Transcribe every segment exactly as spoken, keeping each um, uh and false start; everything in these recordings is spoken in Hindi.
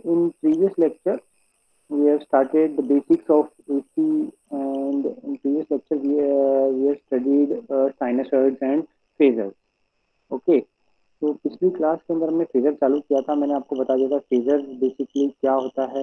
in previous lecture we have started the basics of A C, and in previous lecture we, uh, we have studied uh, sinusoids and phasors. Okay, तो पिछली क्लास के अंदर हमने फेजर चालू किया था. मैंने आपको बता दिया था फेजर बेसिकली क्या होता है.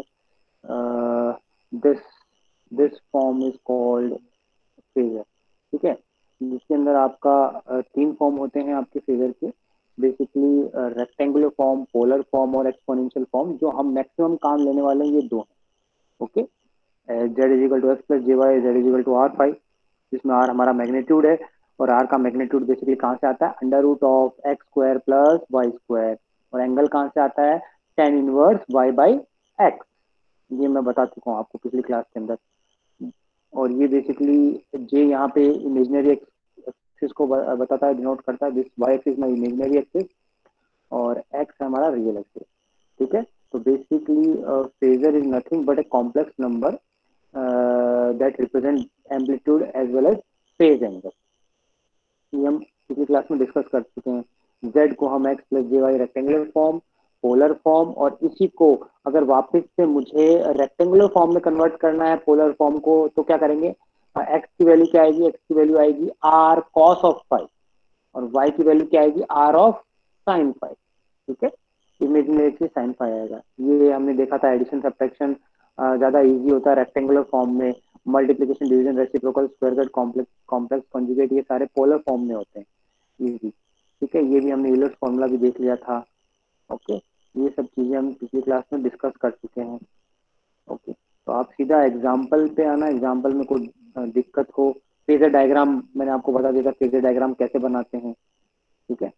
This this form is called phasor. ठीक है, जिसके अंदर आपका uh, तीन फॉर्म होते हैं आपके फेजर के. Basically rectangular form, polar form और एक्सपोनेंशियल फॉर्म. जो हम मैक्सिमम काम लेने वाले हैं ये दो हैं. Okay, Z is equal to x plus J Y, Z is equal to R five, जिसमें आर हमारा मैग्नीट्यूड है. और आर का मैग्नीट्यूड बेसिकली कहाँ से आता है, under root of x square plus Y square. और एंगल कहाँ से आता है, tan inverse Y by X. ये मैं बता चुका हूँ आपको पिछली क्लास के अंदर. और ये बेसिकली जे यहाँ पे इमेजिनरी एक्सिस को बताता है, डिनोट करता है. This Y axis my imaginary axis और एक्स हमारा रियल एक्सिस. ठीक है, तो basically phasor is nothing but a complex number that represent amplitude as well as phase angle. ये हम पिछली क्लास में डिस्कस कर चुके हैं. z को हम x plus J Y rectangular form, polar form, और इसी को अगर वापस से मुझे रेक्टेंगुलर फॉर्म में कन्वर्ट करना है पोलर फॉर्म को, तो क्या करेंगे, x की वैल्यू क्या आएगी, x की वैल्यू आएगी r cos ऑफ फाइव, और y की वैल्यू क्या आएगी, r ऑफ साइन फाइव. ठीक है, इमेजिनरी एक्सिस साइन फाइव आएगा. ये हमने देखा था एडिशन सब्ट्रैक्शन ज्यादा इजी होता है रेक्टेंगुलर फॉर्म में. Multiplication, division, reciprocal, square cut, complex complex conjugate, ये सारे पोलर फॉर्म में होते हैं इजी. ठीक है, ये भी हमने यूलर्स फॉर्मूला भी देख लिया था. ओके, ये सब चीजें हम पिछली क्लास में डिस्कस कर चुके हैं. ओके, तो आप सीधा एग्जाम्पल पे आना. एग्जाम्पल में कोई दिक्कत हो, फेजर डायग्राम मैंने आपको बता दिया था फेजर डायग्राम कैसे बनाते हैं. ठीक है,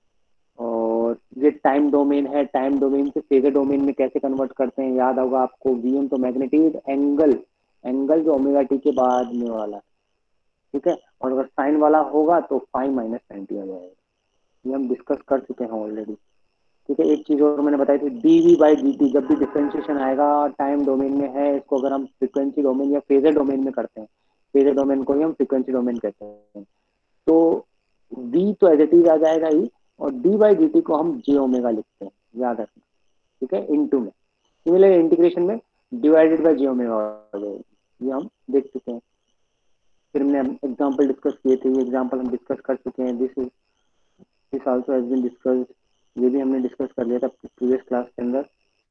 और ये टाइम डोमेन है, टाइम डोमेन से फेजर डोमेन में कैसे कन्वर्ट करते हैं याद होगा आपको. वी एम तो मैग्नीट्यूड, एंगल एंगल जो ओमेगा टी के बाद में वाला. ठीक है, और अगर साइन वाला होगा तो फाइव माइनस नाइनटी हो जाएगा. ये हम डिस्कस कर चुके हैं ऑलरेडी. ठीक है, एक चीज और मैंने बताई थी, D V by D T जब भी डिफ्रेंशिएशन आएगा टाइम डोमेन में है, इसको अगर हम फ्रीक्वेंसी डोमेन या फेजर डोमेन में करते हैं, फेजर डोमेन को ही हम फ्रीक्वेंसी डोमेन कहते हैं, तो वी तो एज इट इज आ जाएगा ही, और डी बाई डी टी को हम जे ओमेगा लिखते हैं, याद रखना. ठीक है, इनटू में. सिमिलर इंटीग्रेशन में डिवाइडेड बाई जे ओमेगा हो जाएगी. ये हम देख चुके हैं. फिर हमने एग्जांपल डिस्कस किए थे, ये एग्जांपल हम डिस्कस कर चुके हैं. This is this also has been discussed. ये भी हमने डिस्कस कर लिया था प्रीवियस क्लास के अंदर,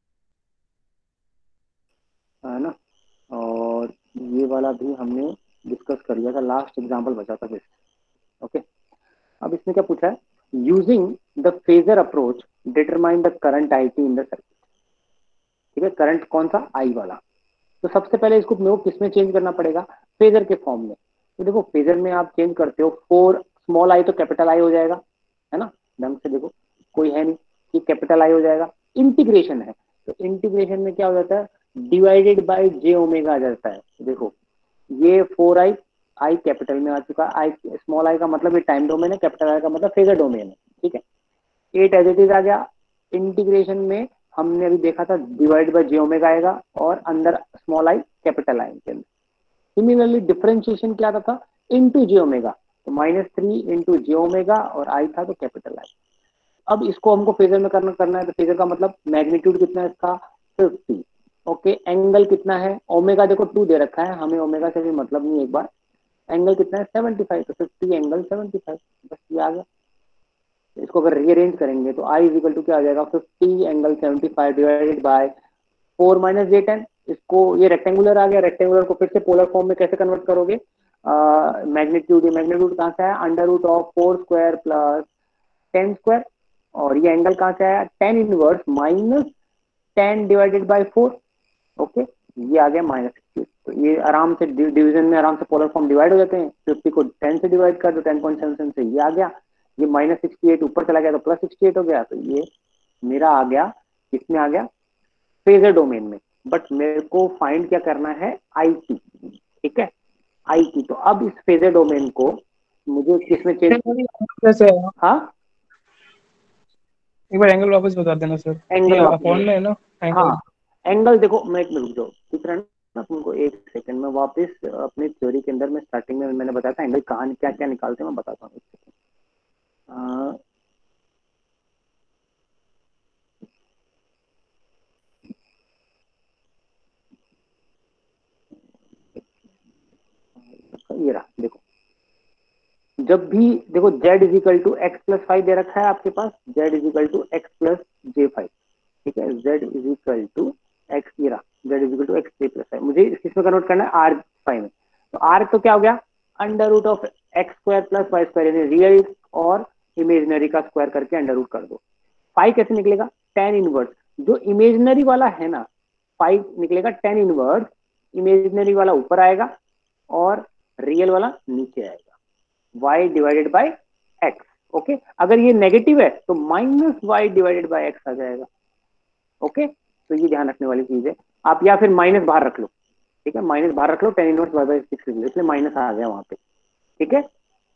है ना. और ये वाला भी हमने डिस्कस कर लिया था. लास्ट एग्जांपल बचा था फिर. ओके, अब इसमें क्या पूछा है, using the phasor approach determine the current I T in the circuit. ठीक है, करंट कौन सा, आई वाला. तो सबसे पहले इसको मेरे को किसमें चेंज करना पड़ेगा, फेजर के फॉर्म में. तो देखो फेजर में आप चेंज करते हो, फोर स्मॉल आई तो कैपिटल आई हो जाएगा, है ना. ढंग से देखो, कोई है नहीं कि कैपिटल आई हो जाएगा. इंटीग्रेशन है, तो इंटीग्रेशन में क्या हो जाता है, डिवाइडेड बाय जे ओमेगा आ जाता है. देखो ये फोर आई, आई कैपिटल में आ चुका है. आई स्मॉल आई का मतलब ये टाइम डोमेन है, कैपिटल आई का मतलब फेजर डोमेन है. ठीक है, एट एज इट इज आ गया. इंटीग्रेशन में हमने अभी देखा था डिवाइड बाय जे ओमेगा आएगा, और अंदर स्मॉल आई कैपिटल आई के अंदर. सिमिलरली डिफरेंशिएशन क्या था, इनटू जे ओमेगा, तो minus three into j omega, और आई था तो कैपिटल आई. अब इसको हमको फेजर में करना करना है, तो फेजर का मतलब मैग्नीट्यूड कितना है इसका, फिफ्टी. ओके, एंगल कितना है, ओमेगा देखो टू दे रखा है, हमें ओमेगा से भी मतलब नहीं. एक बार एंगल कितना है, सेवेंटी फाइव, तो फिफ्टी एंगल सेवेंटी फाइव. बस ये आ गया. इसको अगर रीअरेंज करेंगे तो आई इज इक्वल टू क्या आ जाएगा, fifty angle seventy five divided by four minus j ten. इसको ये रेक्टेंगुलर आ गया, रेक्टेंगुलर को फिर से पोलर फॉर्म में कैसे कन्वर्ट करोगे, मैग्नीट्यूड, ये मैग्नीट्यूड कहाँ से आया, under root of four square plus ten square. और ये एंगल कहाँ से आया, tan inverse minus ten divided by four. Okay, ये आ गया माइनस सिक्सटी. तो ये आराम से डिवीजन में आराम से पोलर फॉर्म डिवाइड हो जाते हैं. फिफ्टी को टेन से डिवाइड कर दो, टेन पॉइंट सेवन सेवन से ये आ गया. ये माइनस सिक्सटी एट ऊपर चला गया तो प्लस सिक्सटी एट हो गया. तो ये मेरा आ गया, किसमें आ गया, फेजर डोमेन में. बट मेरे को फाइंड क्या करना है, आई टी. ठीक है, आई टी. तो अब इस फेजर डोमेन को मुझे किसमें चेंज, हाँ एक बार एंगल वापस बता देना सर. एंगल फोन में है ना एंगल. हाँ, एंगल देखो, मैं एक मिनट रुक जाओ, दिख रहा है ना तुमको, एक सेकंड में वापस अपनी थ्योरी के अंदर में स्टार्टिंग में मैंने बताया था एंगल कहाँ क्या क्या निकालते हैं, मैं बताता हूँ. ये रहा देखो, जब भी देखो z is equal to x plus five दे रखा है आपके पास, z is equal to x plus j five, ठीक है, z is equal to x, ये रहा z is equal to x j plus five, मुझे किसमें कन्वर्ट करना है, आर फाइव में। तो आर तो क्या हो गया, under root of x square plus Y square, यानी रियल और इमेजनरी का स्क्वायर करके अंडर रूट कर दो। फाइव कैसे निकलेगा, टेन इनवर्स, जो इमेजनरी वाला है ना फाइव निकलेगा टेन इनवर्स, इमेजनरी वाला ऊपर आएगा और रियल वाला नीचे आएगा, y divided by x। Okay, अगर ये नेगेटिव है तो minus y divided by x आ जाएगा। ओके, तो ये ध्यान रखने वाली चीज है। आप या फिर माइनस बाहर रख लो, ठीक है, माइनस बाहर रख लो, tan inverse y by six, इसलिए माइनस आ गया वहां पे, ठीक है।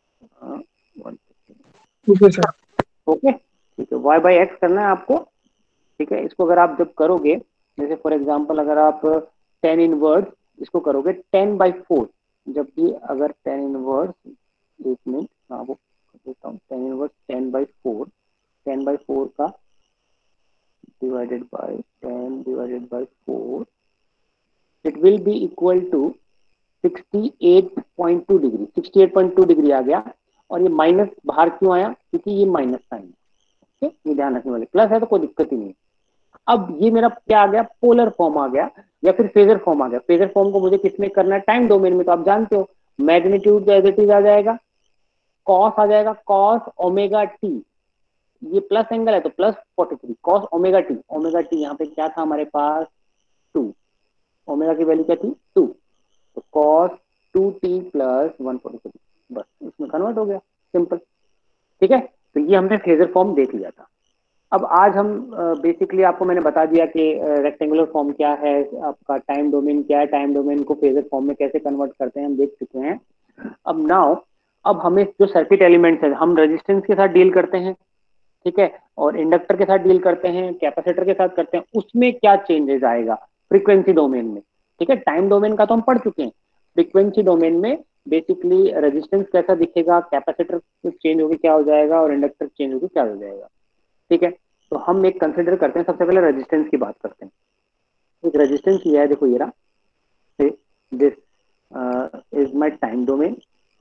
Okay sir. ओके, ठीक है, y बाई एक्स करना है आपको, ठीक है। इसको अगर आप जब करोगे, जैसे फॉर एग्जांपल अगर आप टेन इनवर्स इसको करोगे टेन बाई फोर, जब भी अगर टेन इनवर्स, एक मिनट हाँ वो देता हूँ, tan inverse ten by four, ten by four का divided by ten divided by four, it will be equal to sixty eight point two degree, sixty eight point two degree आ गया। और ये माइनस बाहर क्यों आया, क्योंकि ये माइनस साइन है, ये ध्यान रखने वाले, प्लस है तो कोई दिक्कत ही नहीं। अब ये मेरा क्या आ गया, पोलर फॉर्म आ गया या फिर फेजर फॉर्म आ गया। फेजर फॉर्म को मुझे किसमें करना है, टाइम डोमेन में, तो आप जानते हो मैग्नीट्यूड एज इट इज आ जाएगा, कॉस आ जाएगा, कॉस ओमेगा टी, ये प्लस एंगल है तो plus forty three cos omega T, omega t यहाँ पे क्या था हमारे पास, टू, ओमेगा की वैल्यू क्या थी, टू, तो cos two t plus one forty three, बस इसमें कन्वर्ट हो गया, सिंपल, ठीक है। तो ये हमने फेजर फॉर्म देख लिया था। अब आज हम बेसिकली uh, आपको मैंने बता दिया कि रेक्टेंगुलर uh, फॉर्म क्या है, आपका टाइम डोमेन क्या है, टाइम डोमेन को फेजर फॉर्म में कैसे कन्वर्ट करते हैं हम देख चुके हैं। अब नाउ अब हमें जो सर्किट एलिमेंट्स है, हम रेजिस्टेंस के साथ डील करते हैं, ठीक है, और इंडक्टर के साथ डील करते हैं, कैपेसिटर के साथ करते हैं, उसमें क्या चेंजेस आएगा फ्रीक्वेंसी डोमेन में, ठीक है। टाइम डोमेन का तो हम पढ़ चुके हैं, फ्रीक्वेंसी डोमेन में बेसिकली रेजिस्टेंस कैसा दिखेगा, कैपेसिटर चेंज होकर क्या हो जाएगा और इंडक्टर चेंज होकर क्या हो जाएगा, ठीक है। तो हम एक कंसिडर करते हैं, सबसे पहले रेजिस्टेंस की बात करते हैं। एक रेजिस्टेंस ये है, देखो ये रहा, this is my time domain,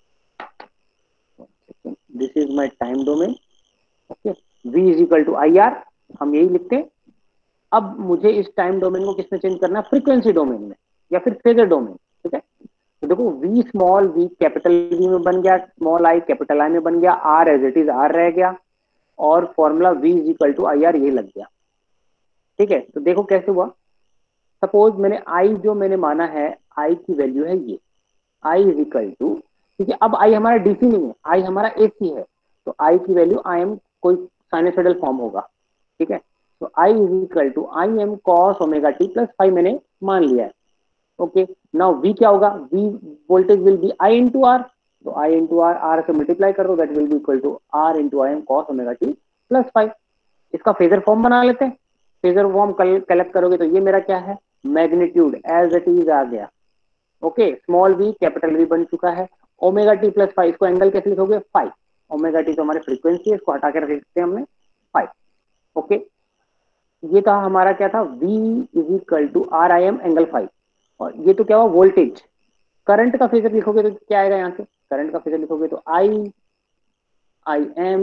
this is my time domain, okay, v is equal to I R, हम यही लिखते हैं। अब मुझे इस टाइम डोमेन को किसमें चेंज करना है, फ्रीक्वेंसी डोमेन में या फिर फेजर डोमेन, ठीक है। तो देखो v small v capital v में बन गया, स्मॉल i कैपिटल i में बन गया, r as it is r रह गया, और formula v is equal to I R ये लग गया, ठीक है। तो देखो कैसे हुआ, सपोज मैंने i जो मैंने माना है, i की वैल्यू है ये, i इज इक्वल टू, ठीक है, अब i हमारा डीसी नहीं है, i हमारा एसी है, तो i की वैल्यू आई एम कोई साइनसोइडल फॉर्म होगा, ठीक है। तो i is equal to I m cos omega t plus five मैंने मान लिया है, ओके। नाउ v क्या होगा, v voltage will be i into R, तो i इंटू आर, आर से मल्टीप्लाई कर दो, that will be equal to R into I m cos omega t plus five. इसका फेजर फॉर्म बना लेते हैं, फेजर फॉर्म कलेक्ट करोगे तो ये मेरा क्या है, मैग्नीट्यूड एज इट इज आ गया, okay, small v capital V बन चुका है, ओमेगा टी प्लस फाइव, इसको एंगल कैसे लिखोगे, फाइव, ओमेगा टी तो हमारी फ्रीक्वेंसी है, इसको हटा के रख सकते हैं हमने फाइव, ओके। ये था हमारा क्या था, v is equal to R I m angle five, और ये तो क्या हुआ वोल्टेज। करंट का फेजर लिखोगे तो क्या आएगा, यहाँ से करंट का फेजर लिखोगे तो i I m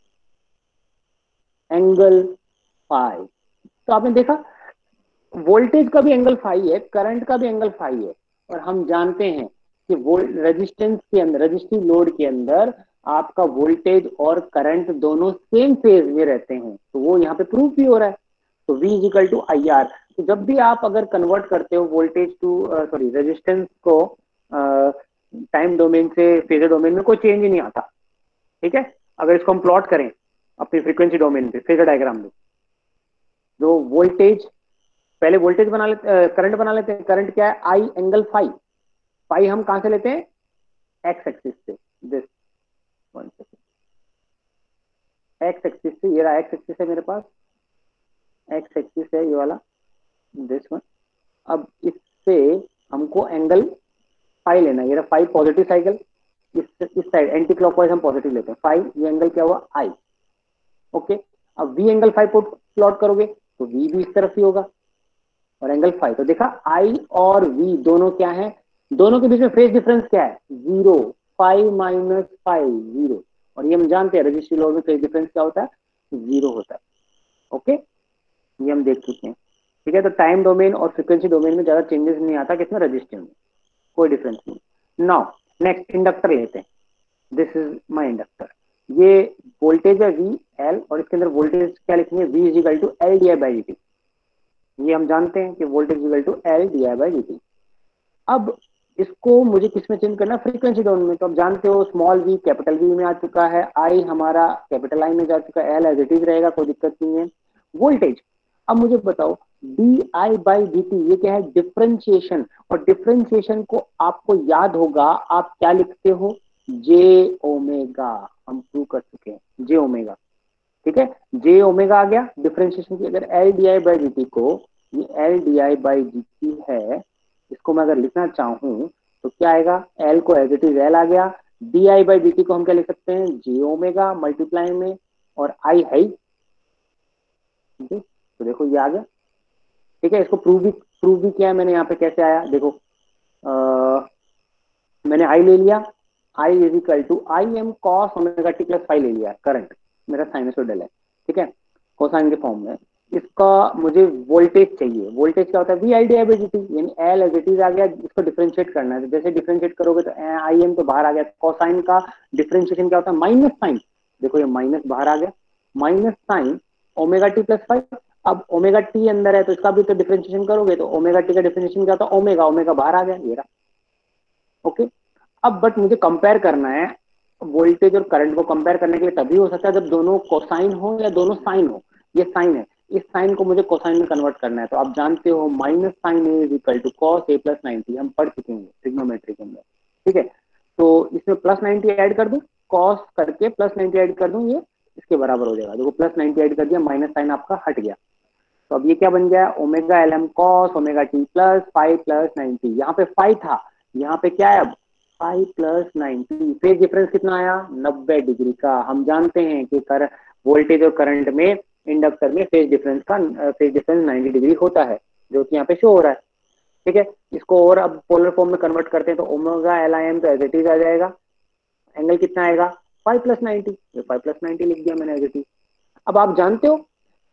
angle five. तो आपने देखा वोल्टेज का भी एंगल फाइव है, करंट का भी एंगल फाइव है, और हम जानते हैं कि वोल्ट रेजिस्टेंस के अंदर, रजिस्टिव लोड के अंदर आपका वोल्टेज और करंट दोनों सेम फेज में रहते हैं, तो वो यहाँ पे प्रूफ भी हो रहा है। तो V is equal to I R, तो जब भी आप अगर कन्वर्ट करते हो वोल्टेज टू सॉरी रेजिस्टेंस को टाइम uh, डोमेन से फेजर डोमेन में, कोई चेंज ही नहीं आता, ठीक है। अगर इसको हम प्लॉट करें अपनी फ्रीक्वेंसी डोमेन पे फेजर डायग्राम में, जो वोल्टेज पहले वोल्टेज बना लेते, करंट बना लेते हैं, करंट क्या है, आई एंगल फाइव, फाइव हम कहां से लेते हैं, एक्स एक्सिस से, this one second, x axis से, ये रहा एक्स एक्सिस है मेरे पास, एक्स एक्सिस है ये वाला, दिस वन। अब इससे हमको एंगल फाइव लेना है, ये रहा फाइव पॉजिटिव साइकिल, इस इस साइड एंटी क्लॉकवाइज हम पॉजिटिव लेते हैं, फाइव, ये एंगल क्या हुआ, आई, ओके। अब वी एंगल फाइव को प्लॉट करोगे तो वी भी इस तरफ ही होगा और एंगल फाइव, तो देखा आई और वी दोनों क्या है, दोनों के बीच में फेज डिफरेंस क्या है? Zero. Five minus five zero. और ये हम जानते हैं रजिस्ट्री लॉ में फेज डिफरेंस क्या होता है? जीरो होता है। ओके, ये हम देख चुके हैं। ठीक है, तो टाइम डोमेन और फ्रीक्वेंसी डोमेन में ज्यादा चेंजेस नहीं आता, किसमें? रजिस्टर में, कोई डिफरेंस नहीं। नाउ नेक्स्ट इंडक्टर लेते हैं। This is my inductor. ये वोल्टेज है वी एल, और इसके अंदर वोल्टेज क्या लिखेंगे? V is equal to L d I by D T. ये हम जानते हैं कि voltage is equal to L d I by D t. अब इसको मुझे किस में चेंज करना? फ्रीक्वेंसी डोमेन में। तो आप जानते हो स्मॉल वी कैपिटल वी में आ चुका है, आई हमारा कैपिटल आई में जा चुका है, एल एज इट इज रहेगा, कोई दिक्कत नहीं है। वोल्टेज, अब मुझे बताओ d I by D T ये क्या है? डिफरेंशिएशन। और डिफरेंशिएशन को आपको याद होगा, आप क्या लिखते हो? जे ओमेगा। हम प्रूव कर चुके हैं, जे ओमेगा। ठीक है, जे ओमेगा आ गया डिफरेंशिएशन की। अगर L d I by D t को, ये L d I by D t है, इसको मैं अगर लिखना चाहूं तो क्या आएगा? एल को एज इट इज एल आ गया, d I by D t को हम क्या लिख सकते हैं? जे ओमेगा मल्टीप्लाई में, और आई है। तो देखो ये आ गया। ठीक है, इसको प्रूव भी प्रूव भी किया है मैंने। यहाँ पे कैसे आया देखो, आ, मैंने आई ले लिया, I is equal to I m cos omega t plus five ले लिया। करंट मेरा साइनसोइडल है, ठीक है, कोसाइन के फॉर्म में। इसका मुझे वोल्टेज चाहिए। वोल्टेज क्या होता है? V I d I by D t, यानी एल एज इट इज आ गया। इसको डिफरेंशिएट करना है, तो जैसे डिफरेंशिएट करोगे तो आई एम तो बाहर आ गया। कोसाइन का डिफरेंशिएशन क्या होता है? Minus sine. देखो ये माइनस बाहर आ गया, minus sine omega t plus five. अब ओमेगा टी अंदर है तो इसका भी तो डिफरेंशिएशन करोगे, तो ओमेगा टी का डिफरेंशिएशन क्या होता है? ओमेगा। ओमेगा बाहर आ गया, ये रहा। ओके, अब बट मुझे कंपेयर करना है वोल्टेज और करंट को। कंपेयर करने के लिए तभी हो सकता है जब दोनों कोसाइन हो या दोनों साइन हो। ये साइन है, इस साइन को मुझे कोसाइन में कन्वर्ट करना है। तो आप जानते हो minus sine A is equal to cos A plus ninety, हम पढ़ चुके हैं ट्रिग्नोमेट्री के अंदर। ठीक है, तो इसमें प्लस नाइनटी ऐड कर दूं, कॉस करके प्लस नाइनटी ऐड कर दूं, ये इसके बराबर हो जाएगा। देखो प्लस नाइनटी ऐड कर दिया, माइनस साइन आपका हट गया। तो अब ये क्या बन गया? Omega L m cos omega t plus five plus ninety. यहाँ पे फाइव था, यहाँ पे क्या है अब? Five plus ninety. Phase difference कितना आया? नब्बे डिग्री का। हम जानते हैं कि कर वोल्टेज और करंट में, इंडक्टर में फेज डिफरेंस का फेज डिफरेंस नाइनटी डिग्री होता है, जो कि यहाँ पे शो हो रहा है। ठीक है, इसको और अब पोलर फॉर्म में कन्वर्ट करते हैं तो ओमेगा एल आई एम तो एज इट इज आ जाएगा। एंगल कितना आएगा? Five plus ninety. Five plus ninety लिख दिया मैंने एज इट इज। अब आप जानते हो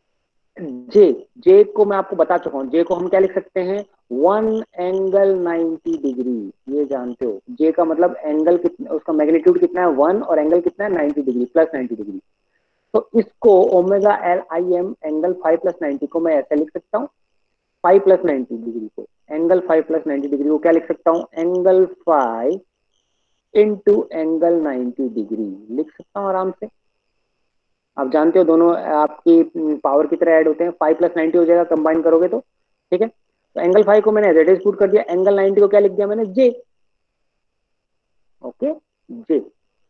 जे, जे को मैं आपको बता चुका हूँ। जे को हम क्या लिख सकते हैं? One angle ninety degree. ये जानते हो जे का मतलब एंगल कितना, उसका मैग्नीट्यूड कितना है? वन, और एंगल कितना है? Ninety degree, plus ninety degree. तो इसको omega L I m angle five plus ninety को मैं ऐसे लिख सकता हूँ। फाइव प्लस नाइनटी डिग्री को, angle five plus ninety degree को क्या लिख सकता हूँ? Angle five into angle ninety degree लिख सकता हूँ आराम से। आप जानते हो दोनों आपकी पावर की तरह ऐड होते हैं, फाइव प्लस नाइनटी हो जाएगा कंबाइन करोगे तो। ठीक है, तो एंगल फाइव को मैंने एज इट इज पुट कर दिया, एंगल नाइनटी को क्या लिख दिया मैंने? जे। Okay, j.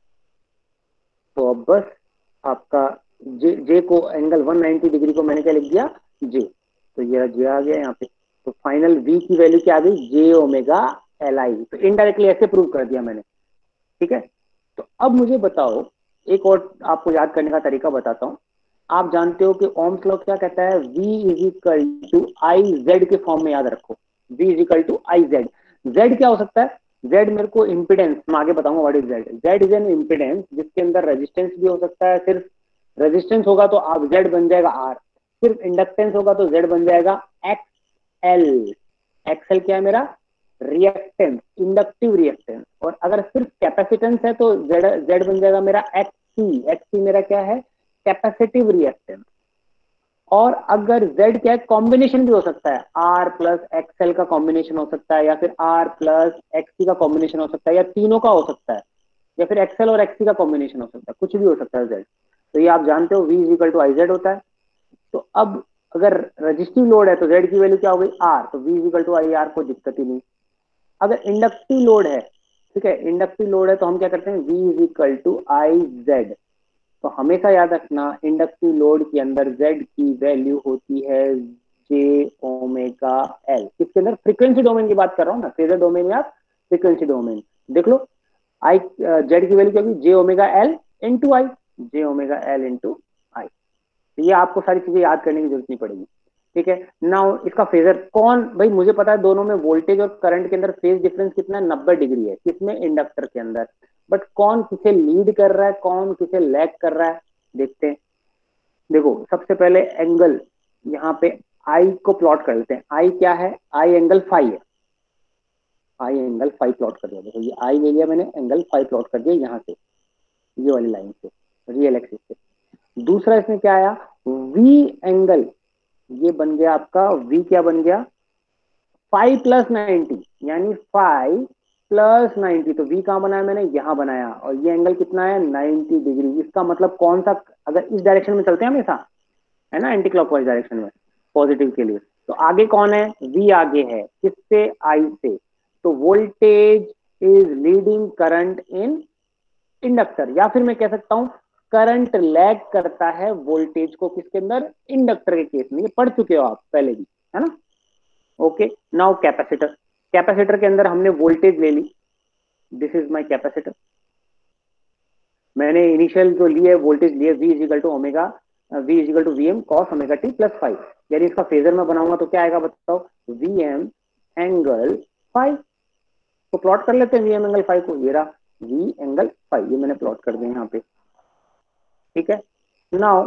तो अब बस आपका जे, जे को एंगल वन नाइनटी डिग्री को मैंने क्या लिख दिया? जे। तो ये जे आ गया यहाँ पे। तो फाइनल वी की वैल्यू क्या आ गई? J omega L I. तो इनडायरेक्टली ऐसे प्रूव कर दिया मैंने। ठीक है, तो अब मुझे बताओ, एक और आपको याद करने का तरीका बताता हूं। आप जानते हो कि ओम्स लॉ क्या कहता है? V is equal to I Z के फॉर्म में याद रखो। V is equal to I Z. Z क्या हो सकता है? जेड मेरे को इम्पिडेंस, मैं आगे बताऊंगा what is Z. Z is an impedance जिसके अंदर रेजिस्टेंस भी हो सकता है। सिर्फ रेजिस्टेंस होगा तो आप जेड बन जाएगा आर। सिर्फ इंडक्टेंस होगा तो जेड बन जाएगा एक्स एल। एक्सएल क्या है मेरा? Reactance, inductive reactance. और अगर सिर्फ कैपेसिटेंस है तो जेड जेड बन जाएगा मेरा एक्ससी। एक्ससी मेरा क्या है? Capacitive reactance. और अगर जेड क्या है? कॉम्बिनेशन भी हो सकता है, आर प्लस एक्सएल का कॉम्बिनेशन हो सकता है, या फिर आर प्लस एक्ससी का कॉम्बिनेशन हो सकता है, या तीनों का हो सकता है, या फिर एक्सएल और एक्ससी का कॉम्बिनेशन हो सकता है, कुछ भी हो सकता है जेड। तो ये आप जानते हो V is equal to I Z होता है। तो अब अगर रजिस्टिव लोड है तो जेड की वैल्यू क्या हो गई? आर। तो V is equal to I R, कोई दिक्कत ही नहीं। अगर इंडक्टिव लोड है, ठीक है, इंडक्टिव लोड है तो हम क्या करते हैं? V is equal to I Z. तो हमेशा याद रखना इंडक्टिव लोड के अंदर Z की वैल्यू होती है जे ओमेगा एल। किसके अंदर? फ्रीक्वेंसी डोमेन की बात कर रहा हूँ ना, फेजर डोमेन या फ्रीक्वेंसी डोमेन। देख लो आई जेड की वैल्यू क्या होगी? जे omega L into I. J omega L into I. तो ये आपको सारी चीजें याद करने की जरूरत नहीं पड़ेगी। ठीक है। नाउ इसका फेजर कौन, भाई मुझे पता है दोनों में वोल्टेज और करंट के अंदर फेज डिफरेंस कितना है, नब्बे डिग्री है, किसमें, इंडक्टर के अंदर। बट कौन किसे लीड कर रहा है, कौन किसे लैग कर रहा है, देखते हैं। देखो सबसे पहले एंगल यहाँ पे आई को प्लॉट कर लेते हैं। आई क्या है, आई एंगल फाइव है। आई एंगल फाइव प्लॉट कर दिया। देखो ये आई ले लिया मैंने, एंगल फाइव प्लॉट कर दिया यहाँ से, ये वाली लाइन से, रियल एक्सिस से। दूसरा इसमें क्या आया, वी एंगल, ये बन गया आपका वी, क्या बन गया, फाइव प्लस नाइनटी, यानी फाइव प्लस नाइनटी। तो वी कहाँ बनाया मैंने, यहाँ बनाया, और ये एंगल कितना है, नाइनटी डिग्री। इसका मतलब कौन सा, अगर इस डायरेक्शन में चलते हैं हमेशा, है ना, एंटी क्लॉकवाइज डायरेक्शन में, पॉजिटिव के लिए, तो आगे कौन है, वी आगे है, किससे, आई से। तो voltage is leading current in inductor, या फिर मैं कह सकता हूं करंट लैग करता है वोल्टेज को, किसके अंदर, इंडक्टर के केस में। ये पढ़ चुके हो आप पहले भी, है ना। Okay, now capacitor. कैपेसिटर के अंदर हमने वोल्टेज ले ली, दिस इज माय कैपेसिटर। मैंने इनिशियल जो लिए वोल्टेज लिए, v is equal to omega, v is equal to V m cos omega t plus five. यानी इसका फेजर में बनाऊंगा तो क्या आएगा बताओ, वी एम एंगल फाइव। तो प्लॉट कर लेते हैं वी एम एंगल फाइव को, ये रहा v एंगल फाइव, ये मैंने प्लॉट कर दिया यहाँ पे, ठीक है। नाउ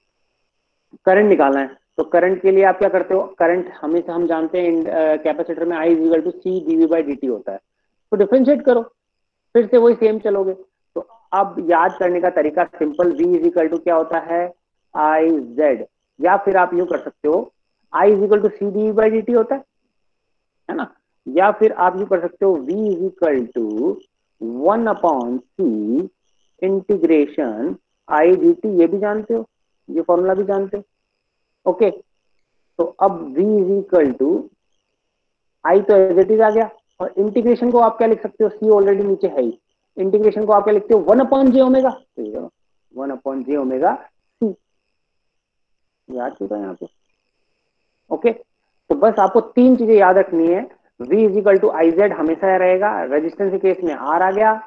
करंट निकालना है, तो करंट के लिए आप क्या करते हो, करंट हमेशा हम जानते हैं कैपेसिटर में I is equal to C d v by D T होता है। तो डिफरेंशिएट करो, फिर से वही सेम चलोगे। तो अब याद करने का तरीका simple, v is equal to क्या होता है, आई जेड, या फिर आप यूं कर सकते हो I is equal to C D by D T होता है, है ना। या फिर आप यूं कर सकते हो v is equal to one upon C integration I D T, ये भी जानते हो, ये फॉर्मूला भी जानते हो, ओके। तो अब v is equal to I तो एज इट इज आ गया, और इंटीग्रेशन को आप क्या लिख सकते हो, c ऑलरेडी नीचे है ही, इंटीग्रेशन को आप क्या लिखते हो, वन अपॉन जे ओमेगा, वन अपॉन जे ओमेगा सी, याद चुका है यहाँ पे, ओके। तो बस आपको तीन चीजें याद रखनी है, v is equal to I Z हमेशा रहेगा, रेजिस्टेंस के केस में r आ गया,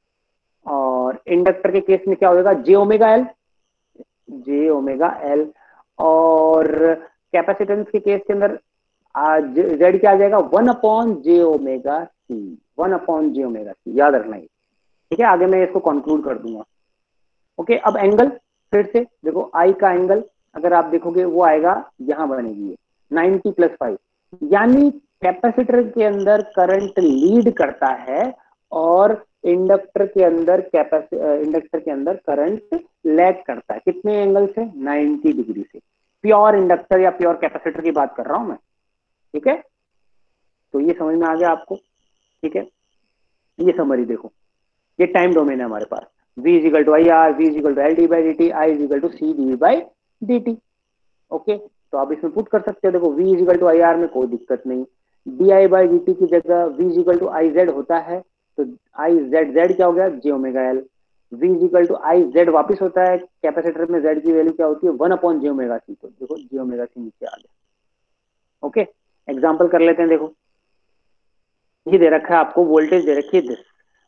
और इंडक्टर के केस में क्या होगा, J omega L, J omega L, और कैपेसिटेंस के केस के अंदर जेड क्या आ जाएगा, वन अपॉन जे ओमेगा सी, वन अपॉन जे ओमेगा सी, याद रखना है, ठीक है। आगे मैं इसको कंक्लूड कर दूंगा, ओके। अब एंगल फिर से देखो, आई का एंगल अगर आप देखोगे वो आएगा, यहां बनेगी ये नाइनटी प्लस फाइव, यानी कैपेसिटर के अंदर करंट लीड करता है, और इंडक्टर के अंदर कैपेसिट इंडक्टर के अंदर करंट लैग करता है, कितने एंगल से, नाइनटी डिग्री से। प्योर इंडक्टर या प्योर कैपेसिटर की बात कर रहा हूं मैं, ठीक है। तो ये समझ में आ गया आपको, ठीक है। ये समरी देखो, ये टाइम डोमेन है हमारे पास, v is equal to I R, v is equal to L D by D T, I is equal to C D by D T, okay. तो आप इसमें पुट कर सकते हो, देखो v is equal to I R में कोई दिक्कत नहीं, D I by D T की जगह v is equal to I Z होता है, तो आई जेड, जेड क्या हो गया, जे omega L, v is equal to I Z वापिस होता है, कैपेसिटर में z की वैल्यू क्या होती है, वन अपॉन जे ओमेगा सी, तो देखो जे ओमेगा सी नीचे आ गया, ओके। एग्जाम्पल कर लेते हैं, देखो ये दे रखा है आपको, वोल्टेज दे रखी है, this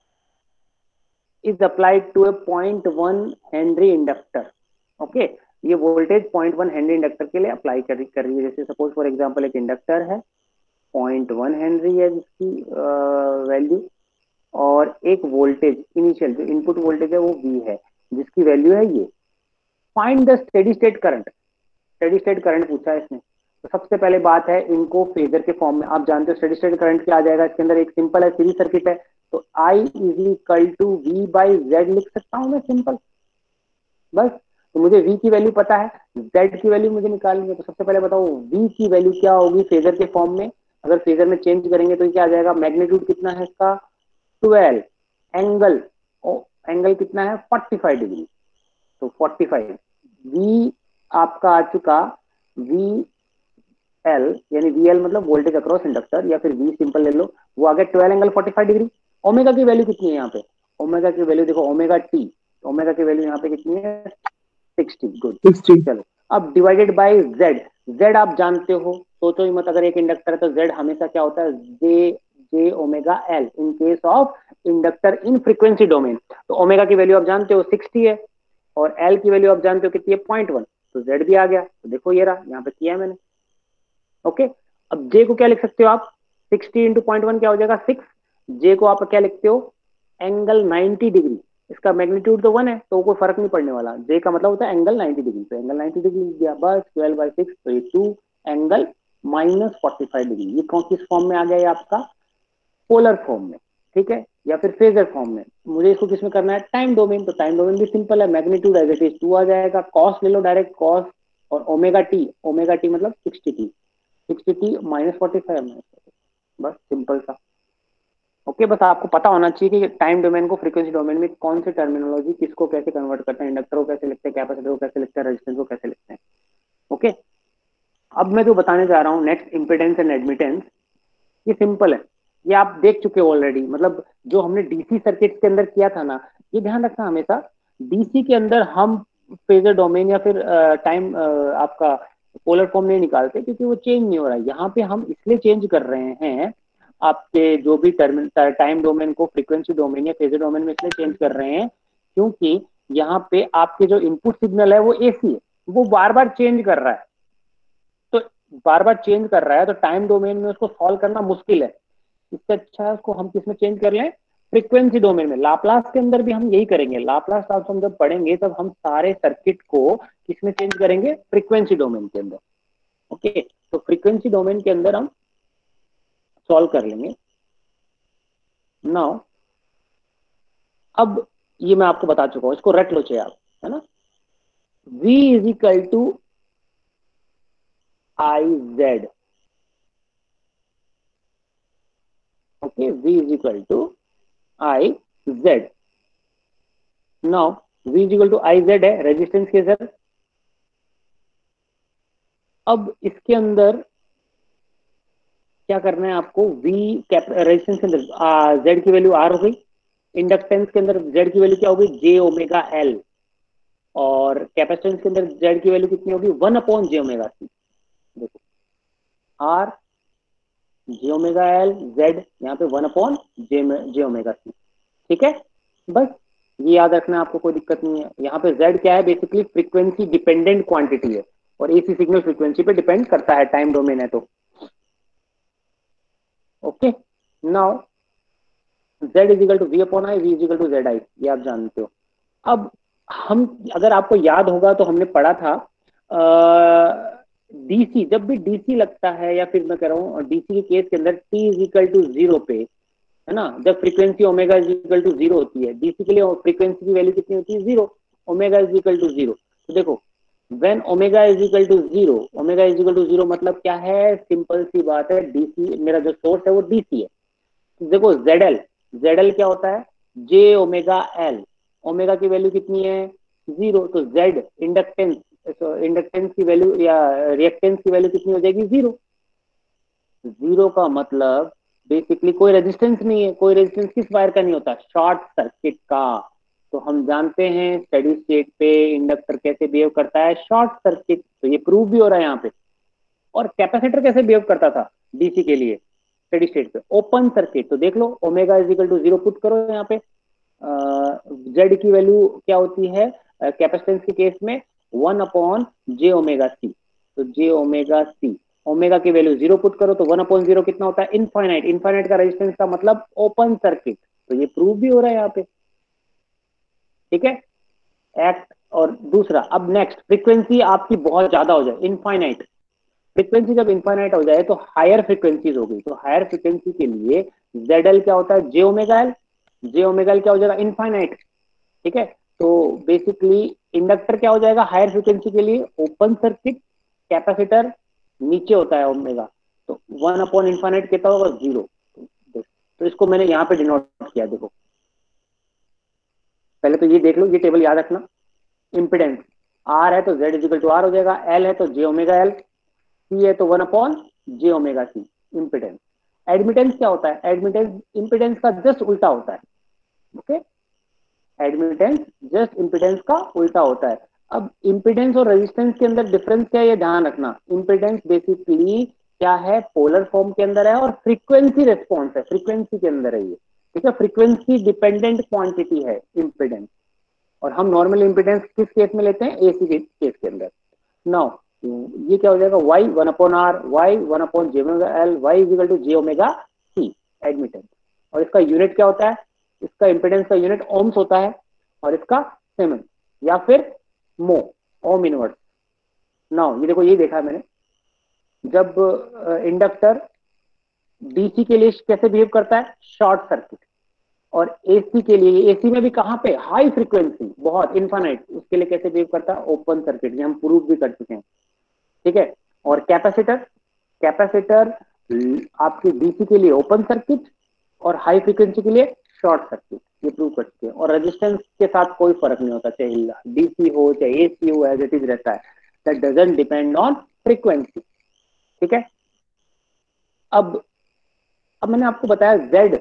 is applied to a point one henry inductor, okay. ये voltage point one henry inductor के लिए अप्लाई कर, कर रही है। जैसे सपोज फॉर एग्जांपल एक इंडक्टर है, पॉइंट वन हेनरी है जिसकी वैल्यू, और एक वोल्टेज इनिशियल जो इनपुट वोल्टेज है वो V है, जिसकी वैल्यू है ये। Find the steady state current, steady state current पूछा है इसने। तो सबसे पहले बात है, इनको फेजर के फॉर्म में आप जानते हो, स्टेडी स्टेट करंट क्या आ जाएगा, इसके अंदर एक सिंपल है, सीरीज सर्किट है, तो I is equal to V by Z लिख सकता हूं मैं, सिंपल बस। तो मुझे V की वैल्यू पता है, Z की वैल्यू मुझे निकालनी है। तो सबसे पहले बताओ V की वैल्यू क्या होगी फेजर के फॉर्म में, अगर फेजर में चेंज करेंगे तो क्या आ जाएगा, मैग्नीट्यूड कितना है इसका, ट्वेल्व, एंगल ओ एंगल कितना है, फोर्टी फाइव डिग्री, तो फोर्टी फाइव। V आपका आ चुका वी एल, यानी वी एल मतलब वोल्टेज अक्रॉस इंडक्टर, या फिर V सिंपल ले लो, वो आ गया twelve angle forty five degree. Omega की वैल्यू कितनी है यहाँ पे, ओमेगा की वैल्यू देखो, ओमेगा टी, ओमेगा की वैल्यू यहाँ पे कितनी है, सिक्सटी, गुड सिक्सटी। चलो अब डिवाइडेड बाय Z, Z आप जानते हो, सोचो ही मत, अगर एक इंडक्टर है तो Z हमेशा क्या होता है, J J omega L in case of inductor in frequency domain. तो ओमेगा की वैल्यू आप जानते हो सिक्सटी है, और L की वैल्यू आप जानते हो कितनी है, पॉइंट वन, तो Z भी आ गया। तो देखो ये रहा, यहाँ पे किया है मैंने, ओके, अब जे को क्या लिख सकते हो आप, सिक्सटी इंटू पॉइंट वन क्या हो जाएगा, सिक्स। जे को आप क्या लिखते हो, एंगल नाइन्टी डिग्री। इसका मैग्नीट्यूड तो वन है तो कोई फर्क नहीं पड़ने वाला, जे का मतलब होता है एंगल नाइन्टी डिग्री, तो एंगल नाइन्टी डिग्री लिख दिया बस, ट्वेल्व बाई सिक्स तो ये two angle minus forty five degree. ये कौन किस फॉर्म में आ गया, ये आपका पोलर फॉर्म में, ठीक है, या फिर फेजर फॉर्म में। मुझे इसको किसमें करना है, टाइम डोमेन, तो टाइम डोमेन भी सिंपल है, magnitude as it is two आ जाएगा, कॉस ले लो डायरेक्ट कॉस, और ओमेगा टी, ओमेगा टी मतलब sixty T, sixty T minus forty five, बस सिंपल सा। ओके okay, बस आपको पता होना चाहिए कि टाइम डोमेन को फ्रीक्वेंसी डोमेन में कौन सी टर्मिनोलॉजी किसको कैसे कन्वर्ट करते हैं, इंडक्टर को कैसे लिखते हैं, कैपेसिटर को कैसे लिखते हैं, रेजिस्टेंस को कैसे लिखते हैं। Okay okay? अब मैं जो बताने जा रहा हूँ नेक्स्ट, इंपेडेंस एंड एडमिटेंस, ये सिंपल है, ये आप देख चुके हो ऑलरेडी, मतलब जो हमने डीसी सर्किट के अंदर किया था ना, ये ध्यान रखना हमेशा, डीसी के अंदर हम फेजर डोमेन या फिर टाइम आपका पोलर फॉर्म नहीं निकालते, क्योंकि वो चेंज नहीं हो रहा है। यहाँ पे हम इसलिए चेंज कर रहे हैं आपके जो भी टर्मिनल टाइम डोमेन को फ्रीक्वेंसी डोमेन या फेजर डोमेन में इसलिए चेंज कर रहे हैं क्योंकि यहाँ पे आपके जो इनपुट सिग्नल है वो एसी है, वो बार बार चेंज कर रहा है, तो बार बार चेंज कर रहा है तो टाइम डोमेन में उसको सॉल्व करना मुश्किल है। इससे अच्छा है उसको हम किसमें चेंज कर लें, फ्रीक्वेंसी डोमेन में। लाप्लास के अंदर भी हम यही करेंगे, लाप्लास ट्रांसफॉर्म जब पढ़ेंगे तब हम सारे सर्किट को किसमें चेंज करेंगे, फ्रीक्वेंसी डोमेन के अंदर। ओके, तो फ्रीक्वेंसी डोमेन के अंदर हम सॉल्व कर लेंगे। नाउ अब ये मैं आपको बता चुका हूं, इसको रट लो चाहिए आप, है ना, V is equal to I Z. Okay, V is equal to I Z. Now V is equal to I Z है रेजिस्टेंस के सर। अब इसके अंदर क्या करना है आपको, V रेजिस्टेंस के अंदर जेड की वैल्यू आर हो गई, इंडक्टेंस के अंदर जेड की वैल्यू क्या होगी, जे ओमेगा एल, और कैपेसिटेंस के अंदर जेड की वैल्यू कितनी होगी, वन अपॉन जे ओमेगा सी। देखो R J omega L Z, यहाँ पे one upon J J omega C, ठीक है, बस ये याद रखना, आपको कोई दिक्कत नहीं है। यहाँ पे जेड क्या है, बेसिकली फ्रीक्वेंसी डिपेंडेंट क्वांटिटी है, और एसी सिग्नल फ्रीक्वेंसी पे डिपेंड करता है, टाइम डोमेन है तो। Okay, now z is equal to V upon I, V is equal to Z I, ये आप जानते हो। अब हम, अगर आपको याद होगा तो हमने पढ़ा था डीसी, जब भी डीसी लगता है, या फिर मैं कह रहा हूँ डीसी के केस के अंदर t is equal to zero पे, है ना, जब frequency omega is equal to zero होती है, डीसी के लिए फ्रीक्वेंसी की वैल्यू कितनी होती है, zero, omega is equal to zero. तो देखो when omega is equal to zero, omega is equal to zero मतलब क्या है, सिंपल सी बात है, डीसी मेरा जो सोर्स है वो डीसी है। तो देखो जेडएल, जेडएल क्या होता है, जे ओमेगा एल, ओमेगा की वैल्यू कितनी है, जीरो, तो जेड इंडक्टेंस, इंडक्टेंस की वैल्यू या रिएक्टेंस की वैल्यू कितनी हो जाएगी, जीरो। जीरो का मतलब बेसिकली कोई रेजिस्टेंस नहीं है, कोई रेजिस्टेंस किस वायर का नहीं होता, शॉर्ट सर्किट का। तो हम जानते हैं स्टेडी स्टेट पे इंडक्टर कैसे बिहेव करता है, शॉर्ट सर्किट, तो ये प्रूव भी हो रहा है यहाँ पे। और कैपेसिटर कैसे बिहेव करता था डीसी के लिए स्टेडी स्टेट पे, ओपन सर्किट। तो देख लो omega is equal to zero put करो यहाँ पे, जेड की वैल्यू क्या होती है कैपेसिटेंस के केस में, वन अपॉन जे ओमेगा सी, तो जे ओमेगा सी, ओमेगा की वैल्यू जीरो पुट करो तो वन अपॉन जीरो कितना होता है, इनफाइनाइट, इनफाइनाइट का रेजिस्टेंस का मतलब ओपन सर्किट, तो ये प्रूव भी हो रहा है यहाँ पे, ठीक है, एक्ट। और दूसरा, अब नेक्स्ट, फ्रीक्वेंसी आपकी बहुत ज्यादा हो जाए, इनफाइनाइट, फ्रीक्वेंसी जब इनफाइनाइट हो जाए तो हायर फ्रीक्वेंसीज हो गई, तो हायर फ्रीक्वेंसी के लिए जेड क्या होता है, जे omega L, J omega L क्या हो जाएगा, इनफाइनाइट, ठीक है। तो बेसिकली इंडक्टर क्या हो जाएगा हायर फ्रीक्वेंसी के लिए, ओपन सर्किट, कैपेसिटर नीचे होता है ओमेगा, तो वन अपॉन इनफाइनाइट कितना होगा, जीरो। तो इसको मैंने यहाँ पे डिनोट किया, देखो पहले तो ये देख लो, ये टेबल याद रखना, इंपिडेंस आर है तो जेड इजिकल टू आर हो जाएगा, एल है तो जे ओमेगा एल, सी है तो वन अपॉन जे ओमेगा सी, इंपिडेंस। एडमिटेंस क्या होता है, एडमिटेंस इंपिडेंस का जस्ट उल्टा होता है, ओके, एडमिटेंस जस्ट इंपिडेंस का उल्टा होता है। अब इंपिडेंस और रेजिस्टेंस के अंदर डिफरेंस क्या है, ये ध्यान रखना, इंपिडेंस बेसिकली क्या है, पोलर फॉर्म के अंदर है, और फ्रीक्वेंसी रिस्पॉन्स है, फ्रीक्वेंसी के अंदर है ये, ठीक है, फ्रीक्वेंसी डिपेंडेंट क्वांटिटी है इंपिडेंस। और हम नॉर्मल इंपिडेंस किस केस में लेते हैं, एसी के केस के अंदर। नाउ ये क्या हो जाएगा, y one upon R, y one upon J omega L, y is equal to J omega C admittance. और इसका यूनिट क्या होता है, इसका इंपेडेंस का यूनिट ओम्स होता है, और इसका सीमेंस या फिर मो, ओम इनवर्स। नाउ ये देखो, ये देखा है मैंने, जब इंडक्टर डीसी के लिए कैसे बिहेव करता है, शॉर्ट सर्किट, और एसी के लिए, एसी में भी कहां पे, हाई फ्रीक्वेंसी, बहुत इन्फानाइट, उसके लिए कैसे बिहेव करता है, ओपन सर्किट। ये हम प्रूव भी कर चुके हैं, ठीक है। और कैपेसिटर, कैपेसिटर आपके डीसी के लिए ओपन सर्किट और हाई फ्रीक्वेंसी के लिए शॉर्ट सर्किट, ये प्रूव कर चुके हैं। और रेजिस्टेंस के साथ कोई फर्क नहीं होता, चाहे डीसी हो चाहे एसी हो, एज इट इज रहता है, that doesn't depend on frequency, ठीक है। अब अब मैंने आपको बताया Z,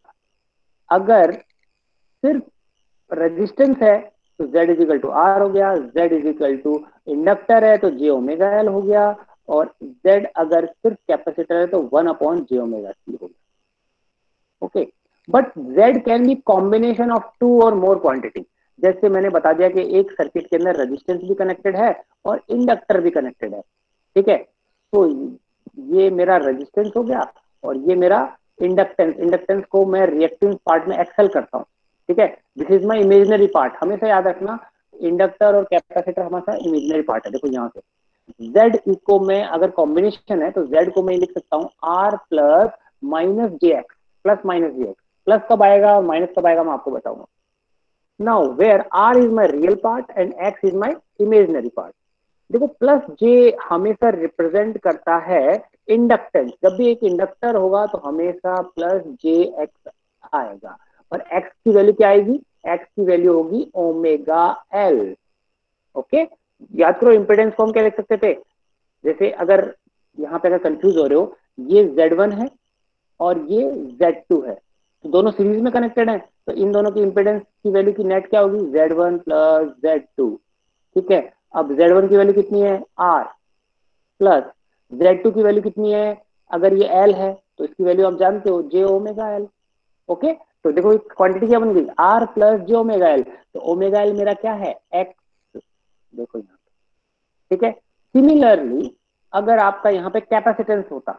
अगर सिर्फ रेजिस्टेंस है तो Z is equal to R हो गया, Z is equal to inductor है तो जे ओमेगा एल हो गया, और Z अगर सिर्फ कैपेसिटर है तो वन अपॉन जे ओमेगा सी हो गया, okay. But Z can be combination of two और मोर क्वांटिटी। जैसे मैंने बता दिया कि एक सर्किट के अंदर रेजिस्टेंस भी कनेक्टेड है और इंडक्टर भी कनेक्टेड है, ठीक है। तो ये मेरा रेजिस्टेंस हो गया और ये मेरा इंडक्टेंस, इंडक्टेंस को मैं रिएक्टिव पार्ट में एक्सेल करता हूँ, ठीक है। This is my imaginary part, हमेशा याद रखना, इंडक्टर और कैपेसिटर हमारा इमेजिनरी पार्ट है। देखो यहाँ से Z को मैं, अगर कॉम्बिनेशन है तो Z को मैं लिख सकता हूँ R plus minus J X, plus minus J X, plus कब आएगा माइनस कब आएगा मैं आपको बताऊंगा। Now where R is my real part and X is my imaginary part. देखो प्लस जे हमेशा रिप्रेजेंट करता है इंडक्टेंस, जब भी एक इंडक्टर होगा तो हमेशा प्लस जे एक्स आएगा, और एक्स की वैल्यू क्या आएगी, एक्स की वैल्यू होगी ओमेगा एल, ओके। याद करो इंपेडेंस को हम क्या लिख सकते थे, जैसे अगर यहाँ पे अगर कंफ्यूज हो रहे हो, ये जेड वन है और ये जेड टू है, तो दोनों सीरीज में कनेक्टेड है, तो इन दोनों की इंपेडेंस की वैल्यू की नेट क्या होगी, Z one plus Z two, ठीक है। अब जेड वन की वैल्यू कितनी है, R, प्लस जेड टू की वैल्यू कितनी है, अगर ये L है तो इसकी वैल्यू आप जानते हो, जे ओमेगा एल, ओके। तो देखो क्वांटिटी क्या बन गई, R प्लस जे ओमेगा एल, तो ओमेगा एल मेरा क्या है, X, देखो यहाँ, ठीक है। सिमिलरली अगर आपका यहाँ पे कैपेसिटेंस होता,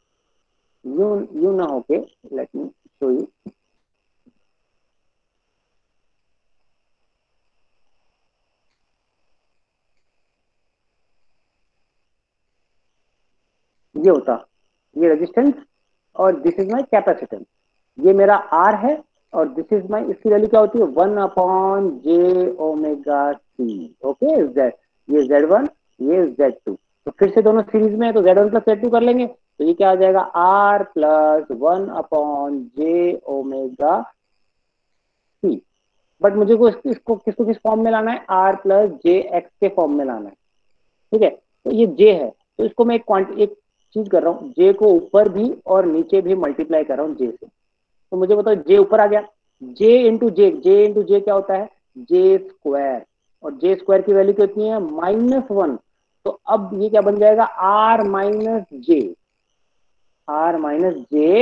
यू यू ना होके, लेट मी शो यू, ये होता, ये रेजिस्टेंस और दिस इज माई कैपेसिटेंस, ये मेरा R है और दिस इज माई, इसकी वैल्यू क्या होती है, वन अपॉन जे ओमेगा सी, ओके। ये जेड वन, ये जेड टू, तो फिर से दोनों सीरीज में है तो Z one plus Z two कर लेंगे, तो ये क्या आ जाएगा, R plus one upon J omega C. But मुझे को इसको, इसको किसको किस फॉर्म में लाना है, R प्लस जे एक्स के फॉर्म में लाना है, ठीक है। तो ये J है, तो इसको मैं एक क्वांटिटी, एक चीज कर रहा हूँ, J को ऊपर भी और नीचे भी मल्टीप्लाई कर रहा हूँ J से, तो मुझे बताओ J ऊपर आ गया, J into J, J into J क्या होता है, J स्क्वायर, और J स्क्वायर की वैल्यू कितनी है, माइनस वन, तो अब ये क्या बन जाएगा, R minus J, R minus J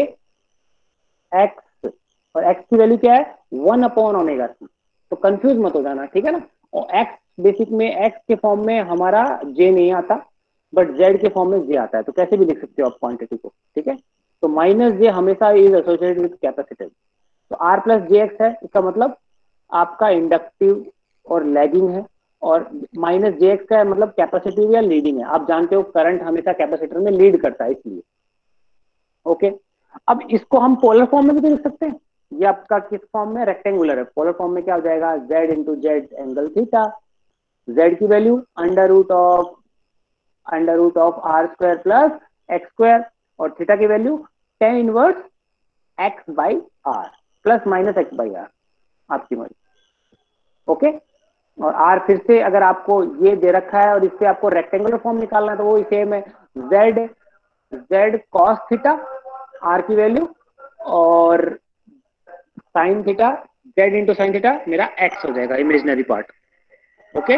X, और x की वैल्यू क्या है, वन अपॉन ओमेगा सी, तो कंफ्यूज मत हो जाना, ठीक है ना। और x बेसिक में, x के फॉर्म में हमारा j नहीं आता, बट z के फॉर्म में j आता है, तो कैसे भी लिख सकते हो आप क्वांटिटी को, ठीक है। तो माइनस j हमेशा इज एसोसिएटेड विद कैपेसिटेंस, तो r प्लस जे एक्स है, इसका मतलब आपका इंडक्टिव और लैगिंग है, और माइनस जे एक्स का है मतलब कैपेसिटिव या लीडिंग है। आप जानते हो करंट हमेशा कैपेसिटर में लीड करता है, इसलिए, ओके। अब इसको हम पोलर फॉर्म में भी तो लिख सकते हैं, ये आपका किस फॉर्म में, रेक्टेंगुलर है, पोलर फॉर्म में क्या हो जाएगा, z into Z angle theta, z की value under root of under root of R square plus X square, और थीटा की value tan inverse X by R plus minus X by R, आपकी मर्जी, ओके। और आर फिर से अगर आपको ये दे रखा है और इससे आपको रेक्टेंगुलर फॉर्म निकालना है तो वो सेम है, z z cos theta, R की वैल्यू, और sine theta, Z into sine theta मेरा एक्स हो जाएगा, इमेजिनरी पार्ट, ओके।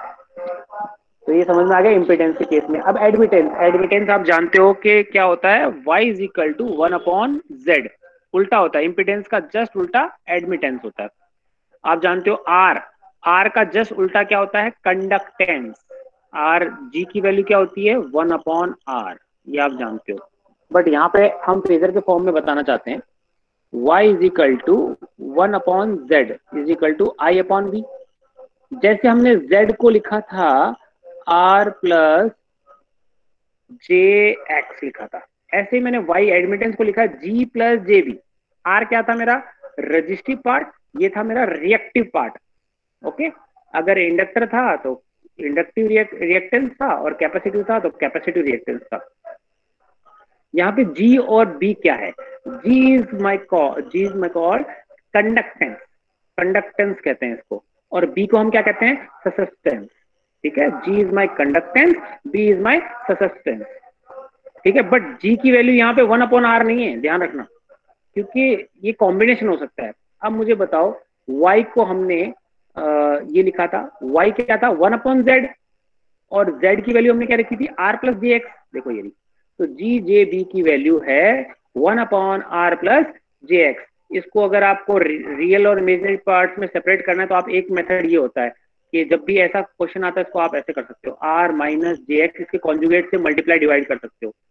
तो ये समझ में आ गया इम्पिडेंस के केस में। अब एडमिटेंस, एडमिटेंस आप जानते हो कि क्या होता है, y is equal to one upon Z, उल्टा होता है इम्पिडेंस का, जस्ट उल्टा एडमिटेंस होता है। आप जानते हो R, R का जस्ट उल्टा क्या होता है, कंडक्टेंस, आर जी की वैल्यू क्या होती है, वन अपॉन आर, ये आप जानते हो। बट यहाँ पे हम फेजर के फॉर्म में बताना चाहते हैं, y is equal to one upon Z is equal to I upon B. जैसे हमने z को लिखा था r प्लस जे एक्स लिखा था, ऐसे ही मैंने y एडमिटेंस को लिखा g plus J B. r क्या था मेरा, रजिस्टिव पार्ट, ये था मेरा रिएक्टिव पार्ट। ओके, अगर इंडक्टर था तो इंडक्टिव रिएक्टेंस था, और कैपेसिटिव था तो कैपेसिटिव रिएक्टेंस था। यहाँ पे G और B क्या है, G is my call G is my call conductance, conductance कहते हैं इसको, और B को हम क्या कहते हैं, ससेप्टेंस। ठीक है, G is my conductance, B is my susceptance. ठीक है, बट G की वैल्यू यहाँ पे वन अपॉन आर नहीं है, ध्यान रखना, क्योंकि ये कॉम्बिनेशन हो सकता है। अब मुझे बताओ, Y को हमने आ, ये लिखा था, Y क्या था, वन अपॉन जेड, और Z की वैल्यू हमने क्या रखी थी, R प्लस जे एक्स। देखो ये, तो जी जे बी की वैल्यू है one upon R plus J X. इसको अगर आपको रियल और इमेजिनरी पार्ट्स में सेपरेट करना है तो आप एक मेथड ये होता है कि जब भी ऐसा क्वेश्चन आता है इसको आप ऐसे कर सकते हो, आर माइनस जे एक्स, इसके कॉन्जुगेट से मल्टीप्लाई डिवाइड कर सकते हो।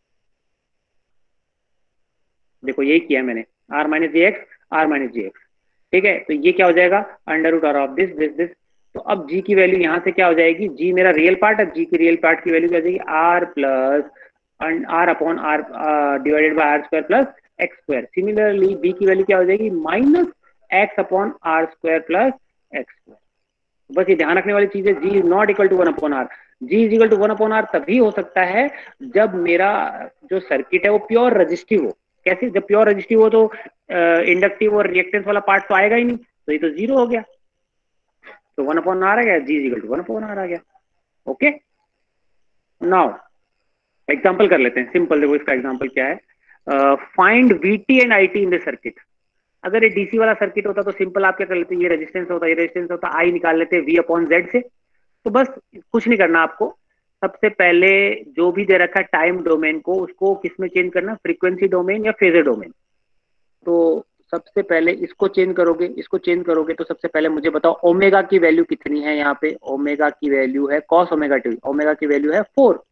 देखो यही किया मैंने, R minus J X, R minus J X. ठीक है, तो ये क्या हो जाएगा, under root R of this this this. तो अब जी की वैल्यू यहाँ से क्या हो जाएगी, जी मेरा रियल पार्ट है, जी की रियल पार्ट की वैल्यू क्या हो जाएगी, R plus R upon R divided by R square plus X square. Similarly B की वैल्यू क्या हो जाएगी, minus X upon R square plus X square. बस ये ध्यान रखने वाली चीज है, G is not equal to one upon R. G is equal to one upon R तभी हो सकता है जब मेरा जो सर्किट है वो प्योर रजिस्टिव हो। कैसे, जब प्योर रजिस्टिव हो तो इंडक्टिव और रिएक्टेंस वाला पार्ट तो आएगा ही नहीं, तो ये तो जीरो हो गया, तो वन अपॉन आर आ गया, G is equal to one upon R आ गया। ओके, नाउ एग्जाम्पल कर लेते हैं, सिंपल। देखो इसका एग्जाम्पल क्या है, find VT and IT in the circuit. अगर ये डीसी वाला सर्किट होता तो सिंपल आप क्या कर लेते, ये रेजिस्टेंस होता, ये रेजिस्टेंस होता, आई निकाल लेते वी अपॉन जेड से। तो बस कुछ नहीं करना आपको, सबसे पहले जो भी दे रखा है टाइम डोमेन को, उसको किस में चेंज करना, फ्रीक्वेंसी डोमेन या फेजर डोमेन। तो सबसे पहले इसको चेंज करोगे, इसको चेंज करोगे तो सबसे पहले मुझे बताओ ओमेगा की वैल्यू कितनी है। यहाँ पे ओमेगा की वैल्यू है कॉस ओमेगा टी, ओमेगा की वैल्यू है फोर।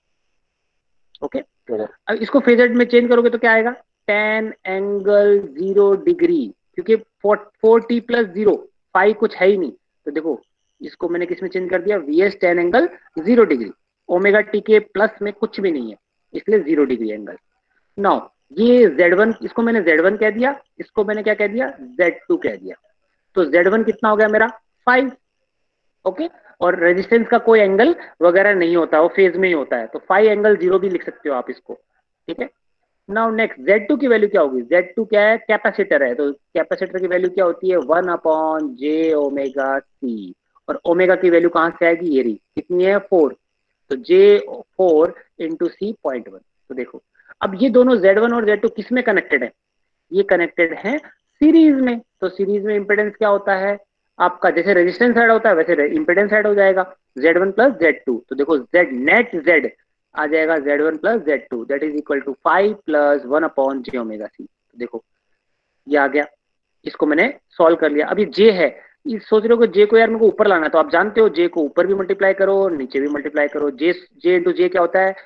ओके, अब इसको फेजर में चेंज करोगे तो क्या आएगा, टेन एंगल जीरो डिग्री, क्योंकि four T plus zero, five कुछ है ही नहीं। तो देखो इसको मैंने किस में चेंज कर दिया, V S ten angle zero degree. Omega T के प्लस में कुछ भी नहीं है, इसलिए जीरो डिग्री एंगल। नाउ ये जेड वन, इसको मैंने जेड वन कह दिया, इसको मैंने क्या कह दिया, जेड टू कह दिया। तो जेड वन कितना हो गया मेरा, फाइव। ओके, और रेजिस्टेंस का कोई एंगल वगैरह नहीं होता, वो फेज में ही होता है, तो फाइव एंगल जीरो भी लिख सकते हो आप इसको। ठीक है, नाउ नेक्स्ट जेड टू की वैल्यू क्या होगी, जेड टू क्या है, कैपेसिटर है, तो कैपेसिटर की वैल्यू क्या होती है, वन अपॉन जे ओमेगा सी, और ओमेगा की वैल्यू कहां से आएगी, ये रही, कितनी है, फोर, तो J four into C point one. तो देखो अब ये दोनों जेड वन और जेड टू किस में कनेक्टेड है, ये कनेक्टेड है सीरीज में। तो सीरीज में इंपेडेंस क्या होता है आपका, जैसे रेजिस्टेंस ऐड होता है वैसे इंपेडेंस ऐड हो जाएगा, Z one plus Z two. तो देखो जेड नेट जेड आ जाएगा Z one plus Z two, that is equal to five plus one upon J omega C. तो देखो ये आ गया, इसको मैंने सॉल्व कर लिया। अब ये जे है, ये सोच रहे हो कि जे को यार मेरे को ऊपर लाना है, तो आप जानते हो जे को ऊपर भी मल्टीप्लाई करो नीचे भी मल्टीप्लाई करो, जे जे इंटू जे क्या होता है,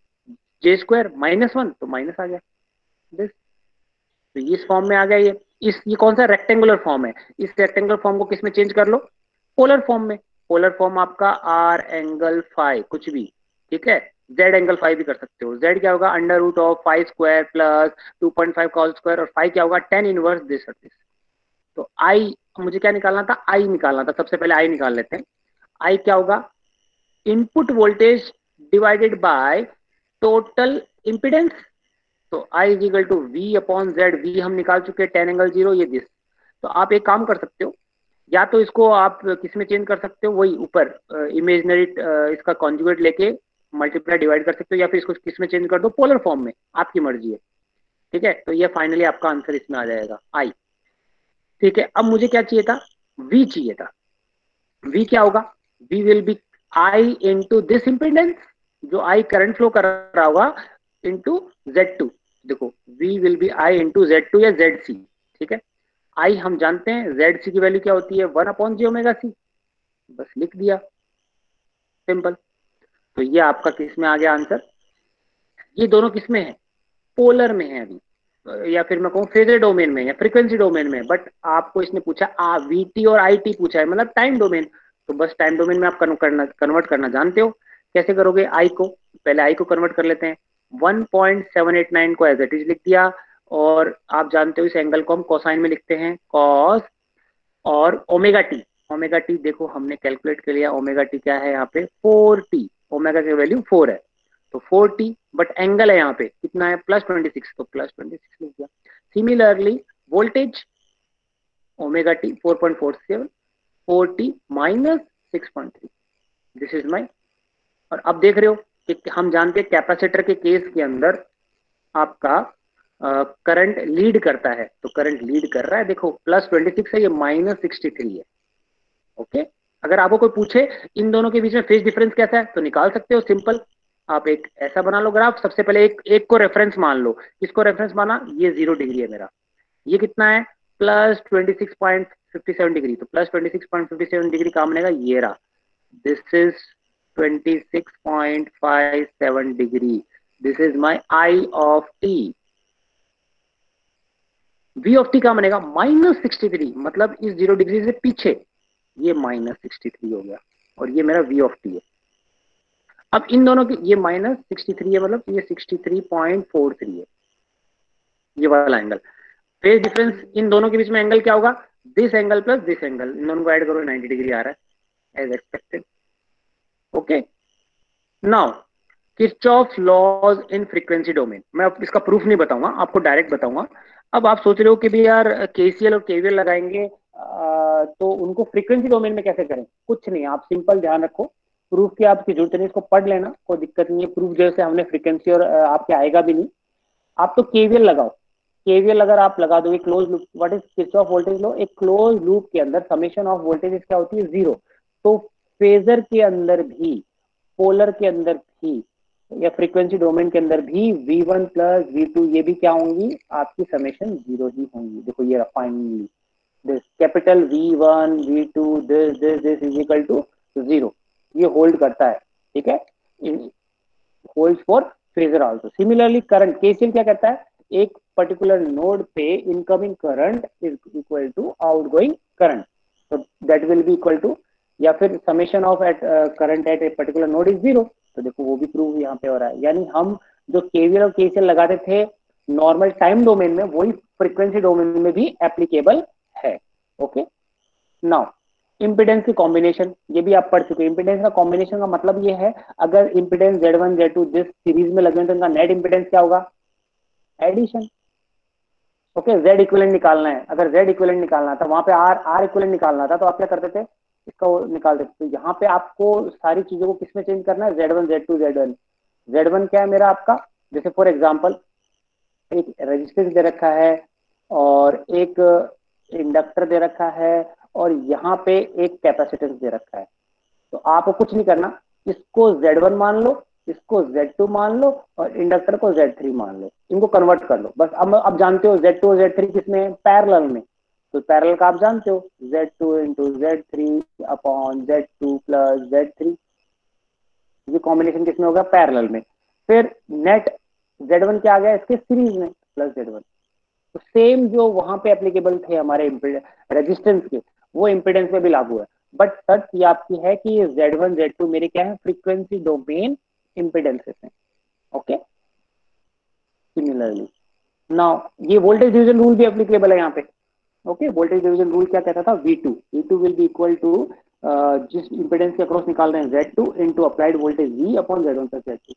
जे स्क्वायर माइनस वन, तो माइनस आ गया दिस। तो इस फॉर्म में आ गया ये, इस ये कौन सा रेक्टेंगुलर फॉर्म है, इस रेक्टेंगुलर फॉर्म को किस में चेंज कर लो, पोलर फॉर्म में। पोलर फॉर्म आपका आर एंगल फाइव कुछ भी, ठीक है, जेड एंगल फाइव भी कर सकते हो। जेड क्या होगा, under root of five square plus two point five call square, और फाइव क्या होगा, टेन इनवर्स दिस सर्फेस। तो आई मुझे क्या निकालना था, आई निकालना था, सबसे पहले आई निकाल लेते हैं। आई क्या होगा, input voltage divided by total impedance. तो I is equal to V upon Z, V हम निकाल चुके हैं, टेन एंगल जीरो, ये दिस। तो आप एक काम कर सकते हो, या तो इसको आप किस में चेंज कर सकते हो, वही ऊपर इमेजनरी इसका कॉन्जुगेट लेके मल्टीप्लाई डिवाइड कर सकते हो, या फिर इसको किस में चेंज कर दो, पोलर फॉर्म में, आपकी मर्जी है। ठीक है, तो ये फाइनली आपका आंसर इसमें आ जाएगा आई। ठीक है, अब मुझे क्या चाहिए था, V चाहिए था। V क्या होगा, V will be I into this impedance, जो I करंट फ्लो कर रहा होगा, इंटू जेड टू। देखो V will be I into Z two या जेड सी। ठीक है, I हम जानते हैं, जेड सी की वैल्यू क्या होती है, वन अपॉन जे ओमेगा सी, बस लिख दिया, सिंपल। तो ये आपका किस में आ गया आंसर? ये दोनों किस में है? पोलर में है अभी, या फिर मैं कहूँ फेजर डोमेन में या फ्रीक्वेंसी डोमेन में। बट आपको इसने पूछा आ वीटी और आईटी पूछा है, मतलब टाइम डोमेन। तो बस टाइम डोमेन में आप कन्वर्ट करना कन्वर्ट करना जानते हो। कैसे करोगे? आई को पहले आई को कन्वर्ट कर लेते हैं। One point seven eight nine को एज इट इज लिख दिया, और आप जानते हो इस एंगल को हम कोसाइन में लिखते हैं, कॉस। और ओमेगा टी, ओमेगा टी देखो हमने कैलकुलेट कर लिया, ओमेगा टी क्या है यहाँ पे? Four T. ओमेगा की वैल्यू फोर है, तो फोर टी। बट एंगल है यहाँ पे कितना है? प्लस ट्वेंटी सिक्स, तो प्लस ट्वेंटी सिक्स लिख दिया। Similarly voltage omega T four point four seven, four T minus six point three, this is my. और अब देख रहे हो कि हम जानते हैं कैपेसिटर के केस के अंदर आपका करंट uh, लीड करता है। तो करंट लीड कर रहा है, देखो प्लस ट्वेंटी सिक्स है, ये माइनस सिक्सटी थ्री है। Okay okay? अगर आपको कोई पूछे इन दोनों के बीच में फेज डिफरेंस कैसा है, तो निकाल सकते हो सिंपल। आप एक ऐसा बना लो ग्राफ, सबसे पहले एक एक को रेफरेंस मान लो। किसको रेफरेंस माना? ये जीरो डिग्री है मेरा। ये कितना है? Plus twenty six point fifty seven degree. तो plus twenty six point fifty seven degree काम बनेगा, ये रहा। This is twenty six point five seven degree. This is my I of T. V of T का बनेगा माइनस सिक्सटी थ्री, मतलब इस जीरो डिग्री से पीछे ये माइनस सिक्सटी थ्री हो गया, और ये मेरा वी ऑफ टी है। अब इन दोनों की ये माइनस सिक्सटी थ्री है, मतलब ये sixty three point four three है, ये वाला एंगल। फेज डिफरेंस इन दोनों के बीच में एंगल क्या होगा? This angle plus this angle, इन दोनों को ऐड करो, नाइंटी डिग्री आ रहा है as expected. Okay, now Kirchhoff laws in frequency domain. मैं अब इसका प्रूफ नहीं बताऊंगा, आपको डायरेक्ट बताऊंगा। अब आप सोच रहे हो कि भी यार केसीएल और केवीएल लगाएंगे आ, तो उनको फ्रीक्वेंसी डोमेन में कैसे करें? कुछ नहीं, आप सिंपल ध्यान रखो, प्रूफ की आपकी जरूरत नहीं, इसको पढ़ लेना, कोई दिक्कत नहीं है। प्रूफ जैसे हमने फ्रीक्वेंसी और आ, आपके आएगा भी नहीं। आप तो केवीएल लगाओ। केवीएल अगर आप लगा दो, closed loop, what is Kirchhoff voltage law? एक क्लोज लूप के अंदर समेशन ऑफ वोल्टेज क्या होती है? जीरो। तो फेजर के अंदर भी, पोलर के अंदर भी, या फ्रीक्वेंसी डोमेन के अंदर भी V one plus V two ये भी क्या होंगी? आपकी समेशन जीरो ही होंगी। देखो ये finally this capital V one V two this this this is equal to zero, ये होल्ड करता है, ठीक है, hold for phasor also. Similarly current, KCL क्या कहता है? एक पर्टिकुलर नोड पे incoming current is equal to outgoing current, तो that will be equal to, या फिर summation of at current at a particular node is zero. तो देखो वो भी प्रूव यहाँ पे हो रहा है। यानी हम जो केवीएल और केसीएल लगाते थे नॉर्मल टाइम डोमेन में, वही फ्रीक्वेंसी डोमेन में भी एप्लीकेबल है। ओके, नाउ इंपिडेंस की कॉम्बिनेशन, ये भी आप पढ़ चुके हैं। इंपिडेंस का कॉम्बिनेशन का मतलब ये है, अगर impedance Z one Z two जिस सीरीज में लगे तो इनका नेट इंपिडेंस क्या होगा? एडिशन। ओके, जेड इक्विवेलेंट निकालना है, अगर जेड इक्विवेलेंट निकालना था, वहां पे आर आर इक्विवेलेंट निकालना था, तो आप क्या करते थे? इसका वो निकाल देते। तो यहाँ पे आपको सारी चीजों को किसमें चेंज करना है? Z one Z two Z one. Z one क्या है मेरा आपका? जैसे फॉर एग्जाम्पल एक रेजिस्टेंस दे रखा है, और एक इंडक्टर दे रखा है, और यहाँ पे एक कैपेसिटेंस दे रखा है। तो आपको कुछ नहीं करना, इसको जेड वन मान लो, इसको जेड टू मान लो, और इंडक्टर को जेड थ्री मान लो, इनको कन्वर्ट कर लो बस। अब अब जानते हो जेड टू और जेड थ्री किसमें है? पैरेलल में। तो पैरेलल का आप जानते हो, Z two into Z three upon Z two plus Z three, ये कॉम्बिनेशन किसमें होगा? पैरेलल में। फिर नेट जेड वन क्या आ गया इसके? सीरीज में, प्लस जेड वन। तो सेम जो वहां पे एप्लीकेबल थे हमारे रेजिस्टेंस के, वो इंपिडेंस में भी लागू है। बट शर्त ये आपकी है कि ये जेड वन जेड टू मेरे क्या है? फ्रीक्वेंसी डोमेन इंपिडेंसेस हैं। ओके, सिमिलरली नाउ ये वोल्टेज डिवीजन रूल भी एप्लीकेबल है यहाँ पे। ओके, वोल्टेज डिवीजन रूल क्या कहता था? V two V two will be equal to जिस इंपिडेंस के अक्रॉस निकाल रहे हैं Z two into applied voltage V upon Z one plus Z two.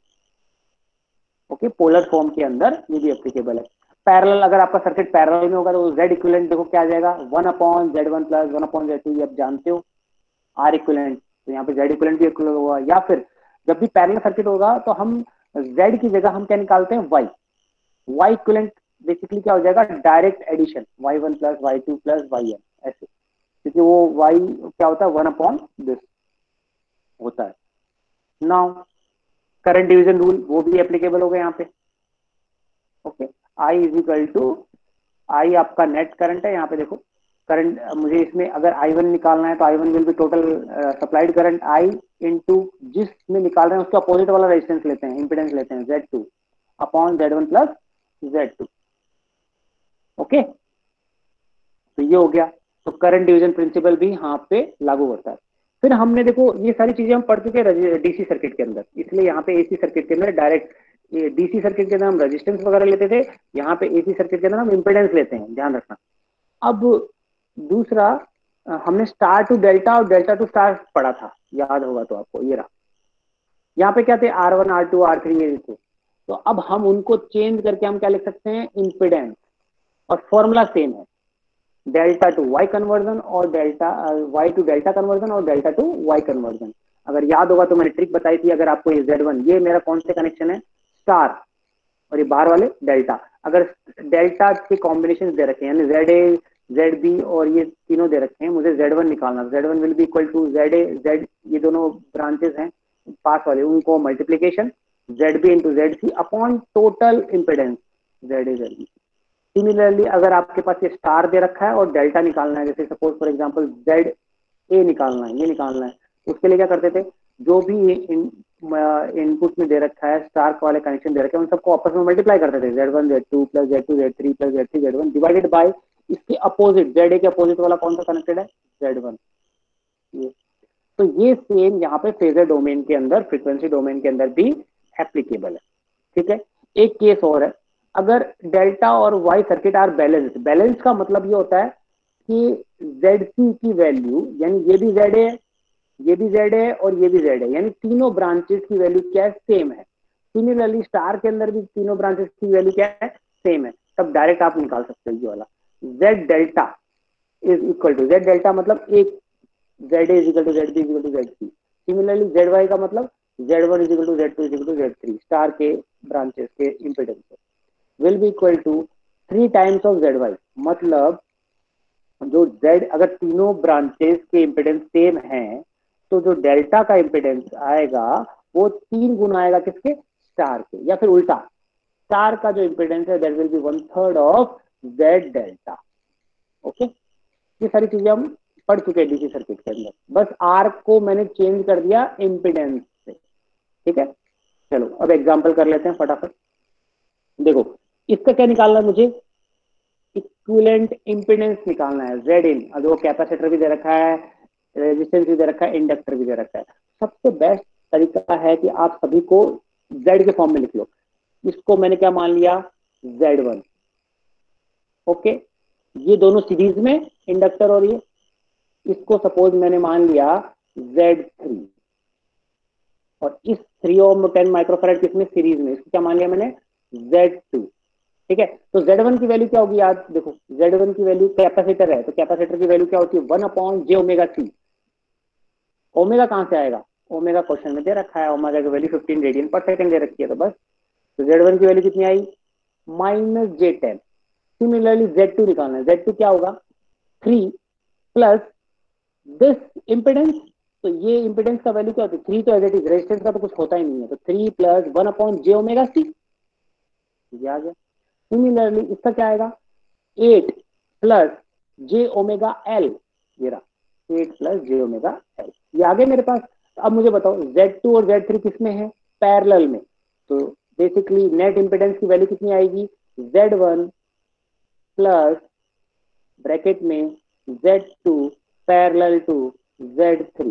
Okay, polar form के अंदर ये भी एप्लीकेबल है। पैरेलल, अगर आपका सर्किट पैरेलल में होगा तो जेड इक्विवेलेंट देखो क्या आ जाएगा? One upon Z one plus one upon Z two, ये आप जानते हो। आर इक्विवेलेंट, तो यहाँ पे जेड इक्विवेलेंट भी इक्विवेलेंट होगा। या फिर जब भी पैरेलल सर्किट होगा तो हम जेड की जगह हम क्या निकालते हैं? वाई। वाई इक्विवेलेंट बेसिकली क्या हो जाएगा? Direct addition, Y one plus Y two plus Y N, ऐसे, क्योंकि वो वाई क्या होता है? वन अपॉन दिस होता है। नाउ करंट डिवीजन रूल वो भी एप्लीकेबल होगा यहाँ पे। Okay, I is equal to, I आपका नेट करंट है यहाँ पे देखो, करंट मुझे इसमें अगर आई वन निकालना है तो I one will be total supplied current I into जिसमें निकाल रहे हैं उसके अपोजिट वाला रेजिस्टेंस लेते हैं, इंपेडेंस लेते हैं Z two upon Z one plus Z two. Okay, तो ये हो गया। तो करंट डिवीजन प्रिंसिपल भी यहाँ पे लागू होता है। फिर हमने देखो ये सारी चीजें हम पढ़ चुके हैं डीसी सर्किट के अंदर, इसलिए यहाँ पे एसी सर्किट के अंदर डायरेक्ट, डीसी सर्किट के अंदर हम रेजिस्टेंस वगैरह लेते थे, यहाँ पे एसी सर्किट के अंदर हम इंपेडेंस लेते हैं, ध्यान रखना। अब दूसरा हमने स्टार टू डेल्टा और डेल्टा टू स्टार पढ़ा था, याद होगा तो आपको, ये रहा। यहाँ पे क्या थे, R one R two R three ये थे। तो अब हम उनको चेंज करके हम क्या लिख सकते हैं, इंपेडेंस, और फॉर्मूला सेम है, डेल्टा टू वाई कन्वर्जन और delta Y to delta conversion और डेल्टा टू वाई कन्वर्जन। अगर याद होगा तो मैंने ट्रिक बताई थी, अगर आपको ये जेड वन, ये मेरा कौन से कनेक्शन है, स्टार, और ये बाहर वाले डेल्टा, अगर डेल्टा के कॉम्बिनेशन दे रखे हैं यानी जेड ए जेड बी और ये तीनों दे रखे हैं, मुझे जेड वन निकालना, Z one will be equal to Z A Z, ये दोनों ब्रांचेस हैं पास वाले, उनको multiplication Z B into Z C upon total impedance Z A Z B. Similarly अगर आपके पास ये स्टार दे रखा है और डेल्टा निकालना है, जैसे suppose for example Z A निकालना है, ये निकालना है, उसके लिए क्या करते थे, जो भी इन, इनपुट में दे रखा है, स्टार वाले कनेक्शन दे रखे हैं, उन सबको आपस में मल्टीप्लाई करते थे, Z one Z two plus Z two Z three plus Z three Z one divided by इसके अपोजिट, जेड ए के अपोजिट वाला कौन सा कनेक्टेड है, जेड वन। ये तो ये सेम यहाँ पे फेजर डोमेन के अंदर, फ्रीक्वेंसी डोमेन के अंदर भी एप्लीकेबल है। ठीक है, एक केस और है, अगर डेल्टा और Y circuit are balanced, balance का मतलब ये होता है कि जेड सी की वैल्यू, यानी ये भी जेड है, ये भी जेड है और ये भी जेड है, यानी तीनों ब्रांचेस की वैल्यू क्या है, सेम है। सिमिलरली स्टार के अंदर भी तीनों ब्रांचेस की वैल्यू क्या है, सेम है, तब डायरेक्ट आप निकाल सकते हो ये वाला, Z delta is equal to, Z delta मतलब एक, Z A is equal to Z B is equal to Z C. Similarly Z Y का मतलब Z one is equal to Z two is equal to Z three, star के ब्रांचेस के impedance will be equal to three times of Z Y. मतलब जो जेड, अगर तीनों ब्रांचेस के इंपेडेंस सेम हैं तो जो डेल्टा का इंपेडेंस आएगा वो तीन गुना आएगा किसके, स्टार के, या फिर उल्टा, स्टार का जो इंपेडेंस है that will be one third of Z delta. Okay, ये सारी चीजें हम पढ़ चुके हैं डीसी सर्किट के अंदर, बस आर को मैंने चेंज कर दिया इंपेडेंस से। ठीक है, चलो अब एग्जांपल कर लेते हैं फटाफट। देखो इसका क्या निकालना है मुझे, इक्विवेलेंट इंपेडेंस निकालना है, जेड इन, अब वो कैपेसिटर भी दे रखा है, रेजिस्टेंस भी दे रखा है, इंडक्टर भी दे रखा है। सबसे बेस्ट तरीका है कि आप सभी को जेड के फॉर्म में लिख लो। इसको मैंने क्या मान लिया, जेड वन। ओके, ये दोनों सीरीज में, इंडक्टर और ये, इसको सपोज मैंने मान लिया जेड थ्री, और इस थ्री ओम टेन माइक्रोफैराड किसमें, सीरीज में, इसको क्या मान लिया मैंने, जेड टू। ठीक है, तो जेड वन की वैल्यू क्या होगी, याद देखो, जेड वन की वैल्यू कैपेसिटर है, तो कैपेसिटर की वैल्यू क्या होती है, वन अपॉन जे ओमेगा सी। ओमेगा कहां से आएगा, ओमेगा क्वेश्चन में दे रखा है, ओमेगा की value fifteen radian per second दे रखी है, तो बस, तो जेड वन की वैल्यू कितनी आई, minus j ten. Similarly Z two निकालना है, जेड टू क्या होगा, थ्री प्लस दिस इम्पिडेंस, तो ये इम्पिडेंस का वैल्यू क्या होती है, थ्री, तो एज इट इज, रेजिस्टेंस का तो कुछ होता ही नहीं है, तो थ्री प्लस वन अपॉन जे ओमेगा सी, ये आ गया। सिमिलरली इसका क्या आएगा, एट प्लस जे ओमेगा एल, ये रहा एट प्लस जे ओमेगा एल, ये आ गए मेरे पास। अब मुझे बताओ जेड टू और जेड थ्री किसमें है, पैरेलल में, तो बेसिकली नेट इंपेडेंस की वैल्यू कितनी आएगी, जेड वन प्लस ब्रैकेट में Z two parallel to Z three,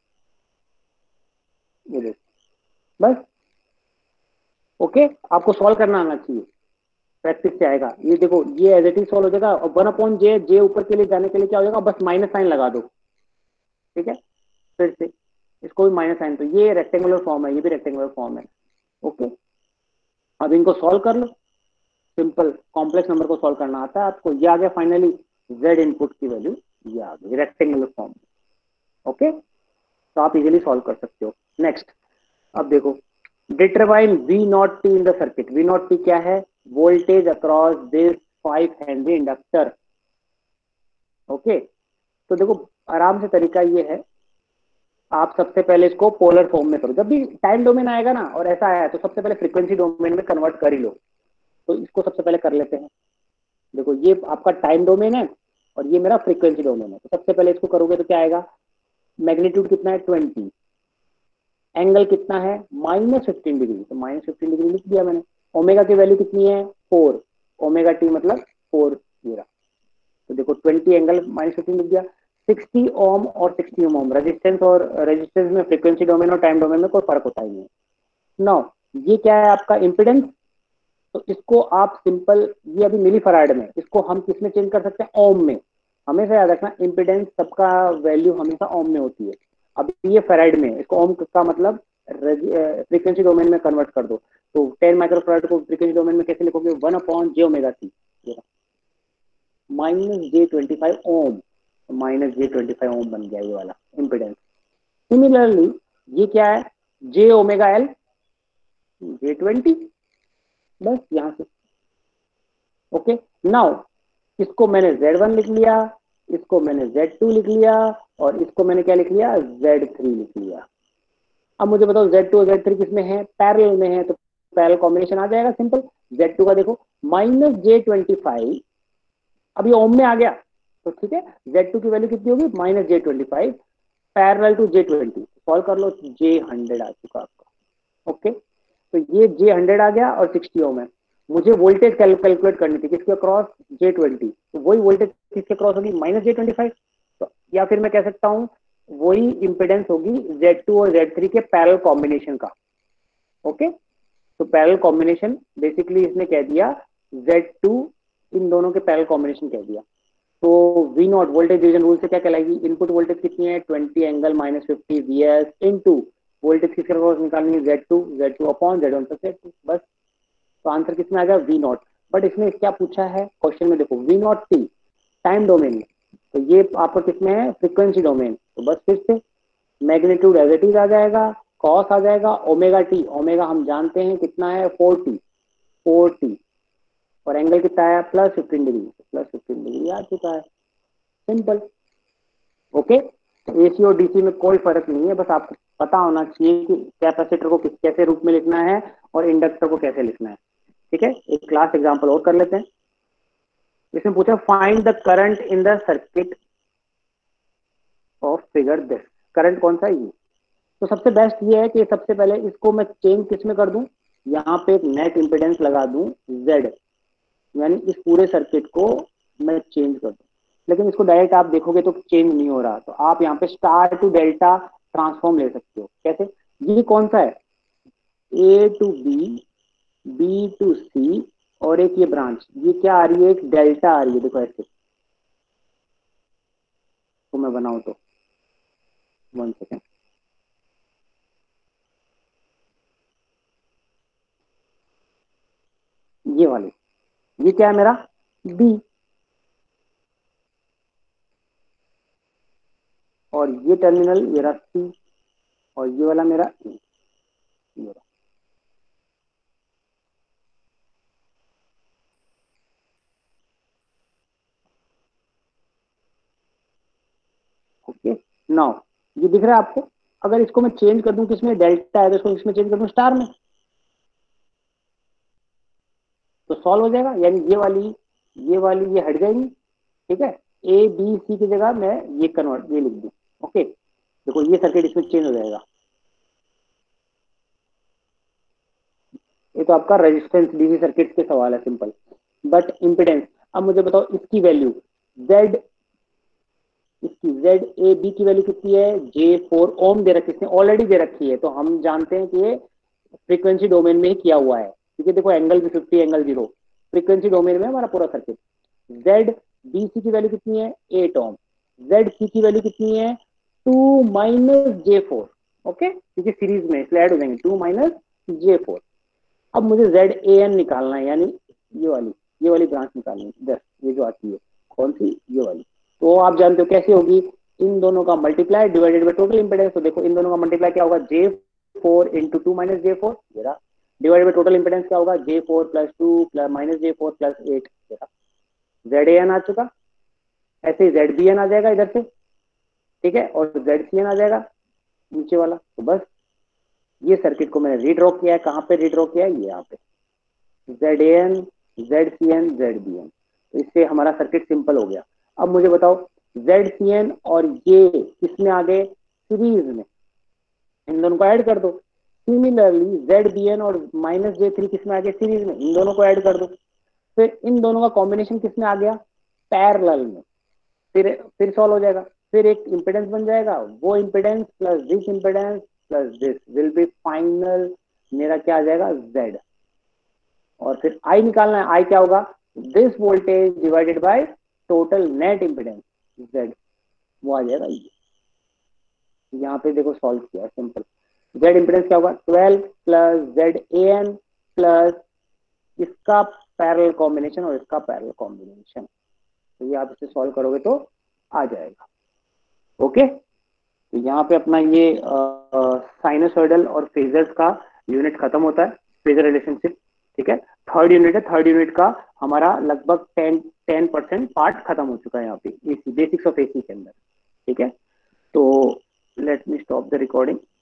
ये देखो बस। ओके, आपको सॉल्व करना आना चाहिए, प्रैक्टिस से आएगा। ये देखो ये एज इट इज सॉल्व हो जाएगा, और वन अपॉन जे, जे ऊपर के लिए जाने के लिए क्या हो जाएगा, बस माइनस साइन लगा दो। ठीक है, फिर से इसको भी माइनस साइन, तो ये रेक्टेंगुलर फॉर्म है, ये भी रेक्टेंगुलर फॉर्म है। ओके, अब इनको सॉल्व कर लो, सिंपल कॉम्प्लेक्स नंबर को सॉल्व करना आता है आपको। ये आ गया फाइनली जेड इनपुट की वैल्यू, ये आ गई रेक्टेंगुलर फॉर्म। ओके, तो आप इजीली सॉल्व कर सकते हो। नेक्स्ट, अब देखो determine V naught t in the circuit. V naught t क्या है, voltage across this five henry inductor. Okay, तो देखो आराम से तरीका ये है, आप सबसे पहले इसको पोलर फॉर्म में करो। जब भी टाइम डोमेन आएगा ना और ऐसा आया तो सबसे पहले फ्रीक्वेंसी डोमेन में कन्वर्ट कर ही लो। तो इसको सबसे पहले कर लेते हैं। देखो ये आपका टाइम डोमेन है, और ये मेरा फ्रीक्वेंसी डोमेन है। तो सबसे पहले इसको करोगे तो क्या आएगा, मैग्नीट्यूड कितना है ट्वेंटी, एंगल कितना है माइनस फिफ्टीन डिग्री, तो माइनस फिफ्टीन डिग्री लिख दिया मैंने। ओमेगा की वैल्यू कितनी है फोर, ओमेगा टी मतलब फोर ये रहा। तो देखो ट्वेंटी एंगल माइनस फिफ्टीन लिख दिया। सिक्सटी ओम और सिक्सटी ओम, रेजिस्टेंस और रेजिस्टेंस में फ्रीक्वेंसी डोमेन और टाइम डोमेन में कोई फर्क होता ही नहीं। नाउ ये क्या है आपका इम्पिडेंस, तो इसको आप सिंपल, ये अभी मिली फराड में, इसको हम किस में चेंज कर सकते हैं, ओम में। हमेशा याद रखना इम्पिडेंस सबका वैल्यू हमेशा ओम में होती है। अब ये फराड में, इसको ओम का मतलब फ्रीक्वेंसी डोमेन में कन्वर्ट कर दो। तो टेन माइक्रोफराड को फ्रीक्वेंसी डोमेन में कैसे लिखोगे, वन अपॉन जे omega t minus j twenty five ohm, minus j twenty five ohm बन गया ये वाला इम्पिडेंस। सिमिलरली ये क्या है, जे ओमेगा एल जे ट्वेंटी, बस यहां से। ओके नाउ इसको मैंने जेड वन लिख लिया, इसको मैंने जेड टू लिख लिया, और इसको मैंने क्या लिख लिया, जेड थ्री लिख लिया। अब मुझे बताओ जेड टू और जेड थ्री किसमें है, पैरेलल में है, तो पैरेलल कॉम्बिनेशन आ जाएगा सिंपल। जेड टू का देखो माइनस जे ट्वेंटी फाइव, अब ये ओम में आ गया तो ठीक है, जेड टू की वैल्यू कितनी होगी minus j twenty five parallel to j twenty, solve कर लो, जे हंड्रेड आ चुका आपका। ओके तो ये जे हंड्रेड आ गया और सिक्सटी ओम है। मुझे वोल्टेज कैलकुलेट करनी थी किसके अक्रॉस, जे ट्वेंटी, तो वही वोल्टेज किसके अक्रॉस होगी माइनस जे ट्वेंटी फाइव, तो या फिर मैं कह सकता हूँ वही इंपेडेंस होगी जेड टू और जेड थ्री के पैरेलल कॉम्बिनेशन का। ओके तो पैरेलल कॉम्बिनेशन बेसिकली इसने कह दिया जेड टू, इन दोनों के पैरेलल कॉम्बिनेशन कह दिया। तो V naught voltage division rule से क्या कहलाएगी, इनपुट वोल्टेज कितनी है twenty angle minus fifty V S into voltage किसके अक्रॉस निकालनी है Z two, Z two upon Z one plus Z two, बस। तो आंसर किसमें आ गया वी नॉट। बट इसमें क्या पूछा है क्वेश्चन में, देखो V naught t time domain में, तो ये आपका किसमें है फ्रीक्वेंसी डोमेन, तो बस फिर से मैग्नीट्यूड एज इट इज आ जाएगा, कॉस आ जाएगा, ओमेगा टी, ओमेगा हम जानते हैं कितना है फोर्टी, फोर्टी, और एंगल कितना आया plus fifteen degree, plus fifteen degree आ चुका है, सिंपल। ओके तो एसी और डीसी में कोई फर्क नहीं है, बस आपको पता होना चाहिए कि कैपेसिटर को किस कैसे रूप में लिखना है और इंडक्टर को कैसे लिखना है। ठीक है एक क्लास एग्जांपल और कर लेते हैं। इसमें पूछा find the current in the circuit of figure this, current कौन सा है ये। तो सबसे बेस्ट ये है कि सबसे पहले इसको मैं चेंज किस में कर दूं, यहाँ पे एक नेट इंपेडेंस लगा दूं Z, यानी इस पूरे सर्किट को मैं चेंज कर दूं। लेकिन इसको डायरेक्ट आप देखोगे तो चेंज नहीं हो रहा, तो आप यहाँ पे स्टार टू डेल्टा ट्रांसफॉर्म ले सकते हो। कैसे, ये कौन सा है, A to B, B to C, और एक ये ब्रांच, ये क्या आ रही है एक डेल्टा आ रही है, देखो ऐसे। तो मैं बनाऊं तो वन सेकेंड, ये वाली, ये क्या है मेरा बी, और ये टर्मिनल मेरा सी, और ये वाला मेरा ए, ये रहा। ओके नाउ ये दिख रहा है आपको, अगर इसको मैं चेंज कर दूं किसमें, डेल्टा है तो इसको इसमें चेंज कर दूं स्टार में, तो सॉल्व हो जाएगा। यानी ये वाली ये वाली ये हट जाएंगी। ठीक है ए बी सी की जगह मैं ये कन्वर्ट ये लिख दूं। ओके देखो ये सर्किट इसमें चेंज हो जाएगा। ये तो आपका रेजिस्टेंस डीसी सर्किट के सवाल है सिंपल, बट इंपिडेंस। अब मुझे बताओ इसकी वैल्यू जेड, इसकी जेड ए बी की वैल्यू कितनी है, जे फोर ओम दे रखी, इसने ऑलरेडी दे रखी है, तो हम जानते हैं कि ये फ्रीक्वेंसी डोमेन में ही किया हुआ है, क्योंकि देखो एंगल भी fifty angle zero, frequency domain में हमारा पूरा सर्किट। जेड बी सी की वैल्यू कितनी है एट ओम, जेड सी की वैल्यू कितनी है two minus j four, okay क्योंकि सीरीज में इसलिए ऐड हो जाएंगे टू माइनस जे फोर। अब मुझे जेड ए एन निकालना है, यानी ये वाली ये वाली ब्रांच निकालनी है, दस ये जो आती है कौन सी, ये वाली। तो आप जानते हो कैसे होगी, इन दोनों का multiply divided by total impedance. तो देखो इन दोनों का मल्टीप्लाई क्या होगा, j four into two minus j four, divided by total impedance क्या होगा, j four plus two plus minus j four plus eight, Z A N आ चुका। ऐसे ही जेड बी एन आ जाएगा इधर से, ठीक है, और जेड सी एन आ जाएगा नीचे वाला। तो बस ये सर्किट को मैंने रीड्रॉ किया है, कहाँ पे रीड्रॉ किया है, ये यहाँ पे, Z A N Z C N Z B N. तो इससे हमारा सर्किट सिंपल हो गया। अब मुझे बताओ जेड सी एन और ये किसमें आ गए, सीरीज में, इन दोनों को ऐड कर दो। सिमिलरली जेड बी एन और माइनस जे थ्री किसमें आ गए, सीरीज में, इन दोनों को ऐड कर दो। फिर इन दोनों का कॉम्बिनेशन किसमें आ गया, पैरेलल में, फिर फिर सॉल्व हो जाएगा। फिर एक इंपेडेंस बन जाएगा, वो impedance plus this impedance plus this will be final, मेरा क्या आ जाएगा, जेड। और फिर आई निकालना है, आई क्या होगा, this voltage divided by total net impedance Z, वो आ जाएगा ये। यहाँ पे देखो सॉल्व किया सिंपल। जेड इंपेडेंस क्या होगा, twelve plus Z A N plus इसका पैरेलल कॉम्बिनेशन और इसका पैरेलल कॉम्बिनेशन, तो ये आप इसे सॉल्व करोगे तो आ जाएगा। ओके, तो यहाँ पे अपना ये साइनसॉइडल और फेजर्स का यूनिट खत्म होता है, फेजर रिलेशनशिप। ठीक है, थर्ड यूनिट है, थर्ड यूनिट का हमारा लगभग टेन टेन परसेंट पार्ट खत्म हो चुका है यहाँ पे एसी, बेसिक्स ऑफ एसी के अंदर। ठीक है, तो let me stop the recording.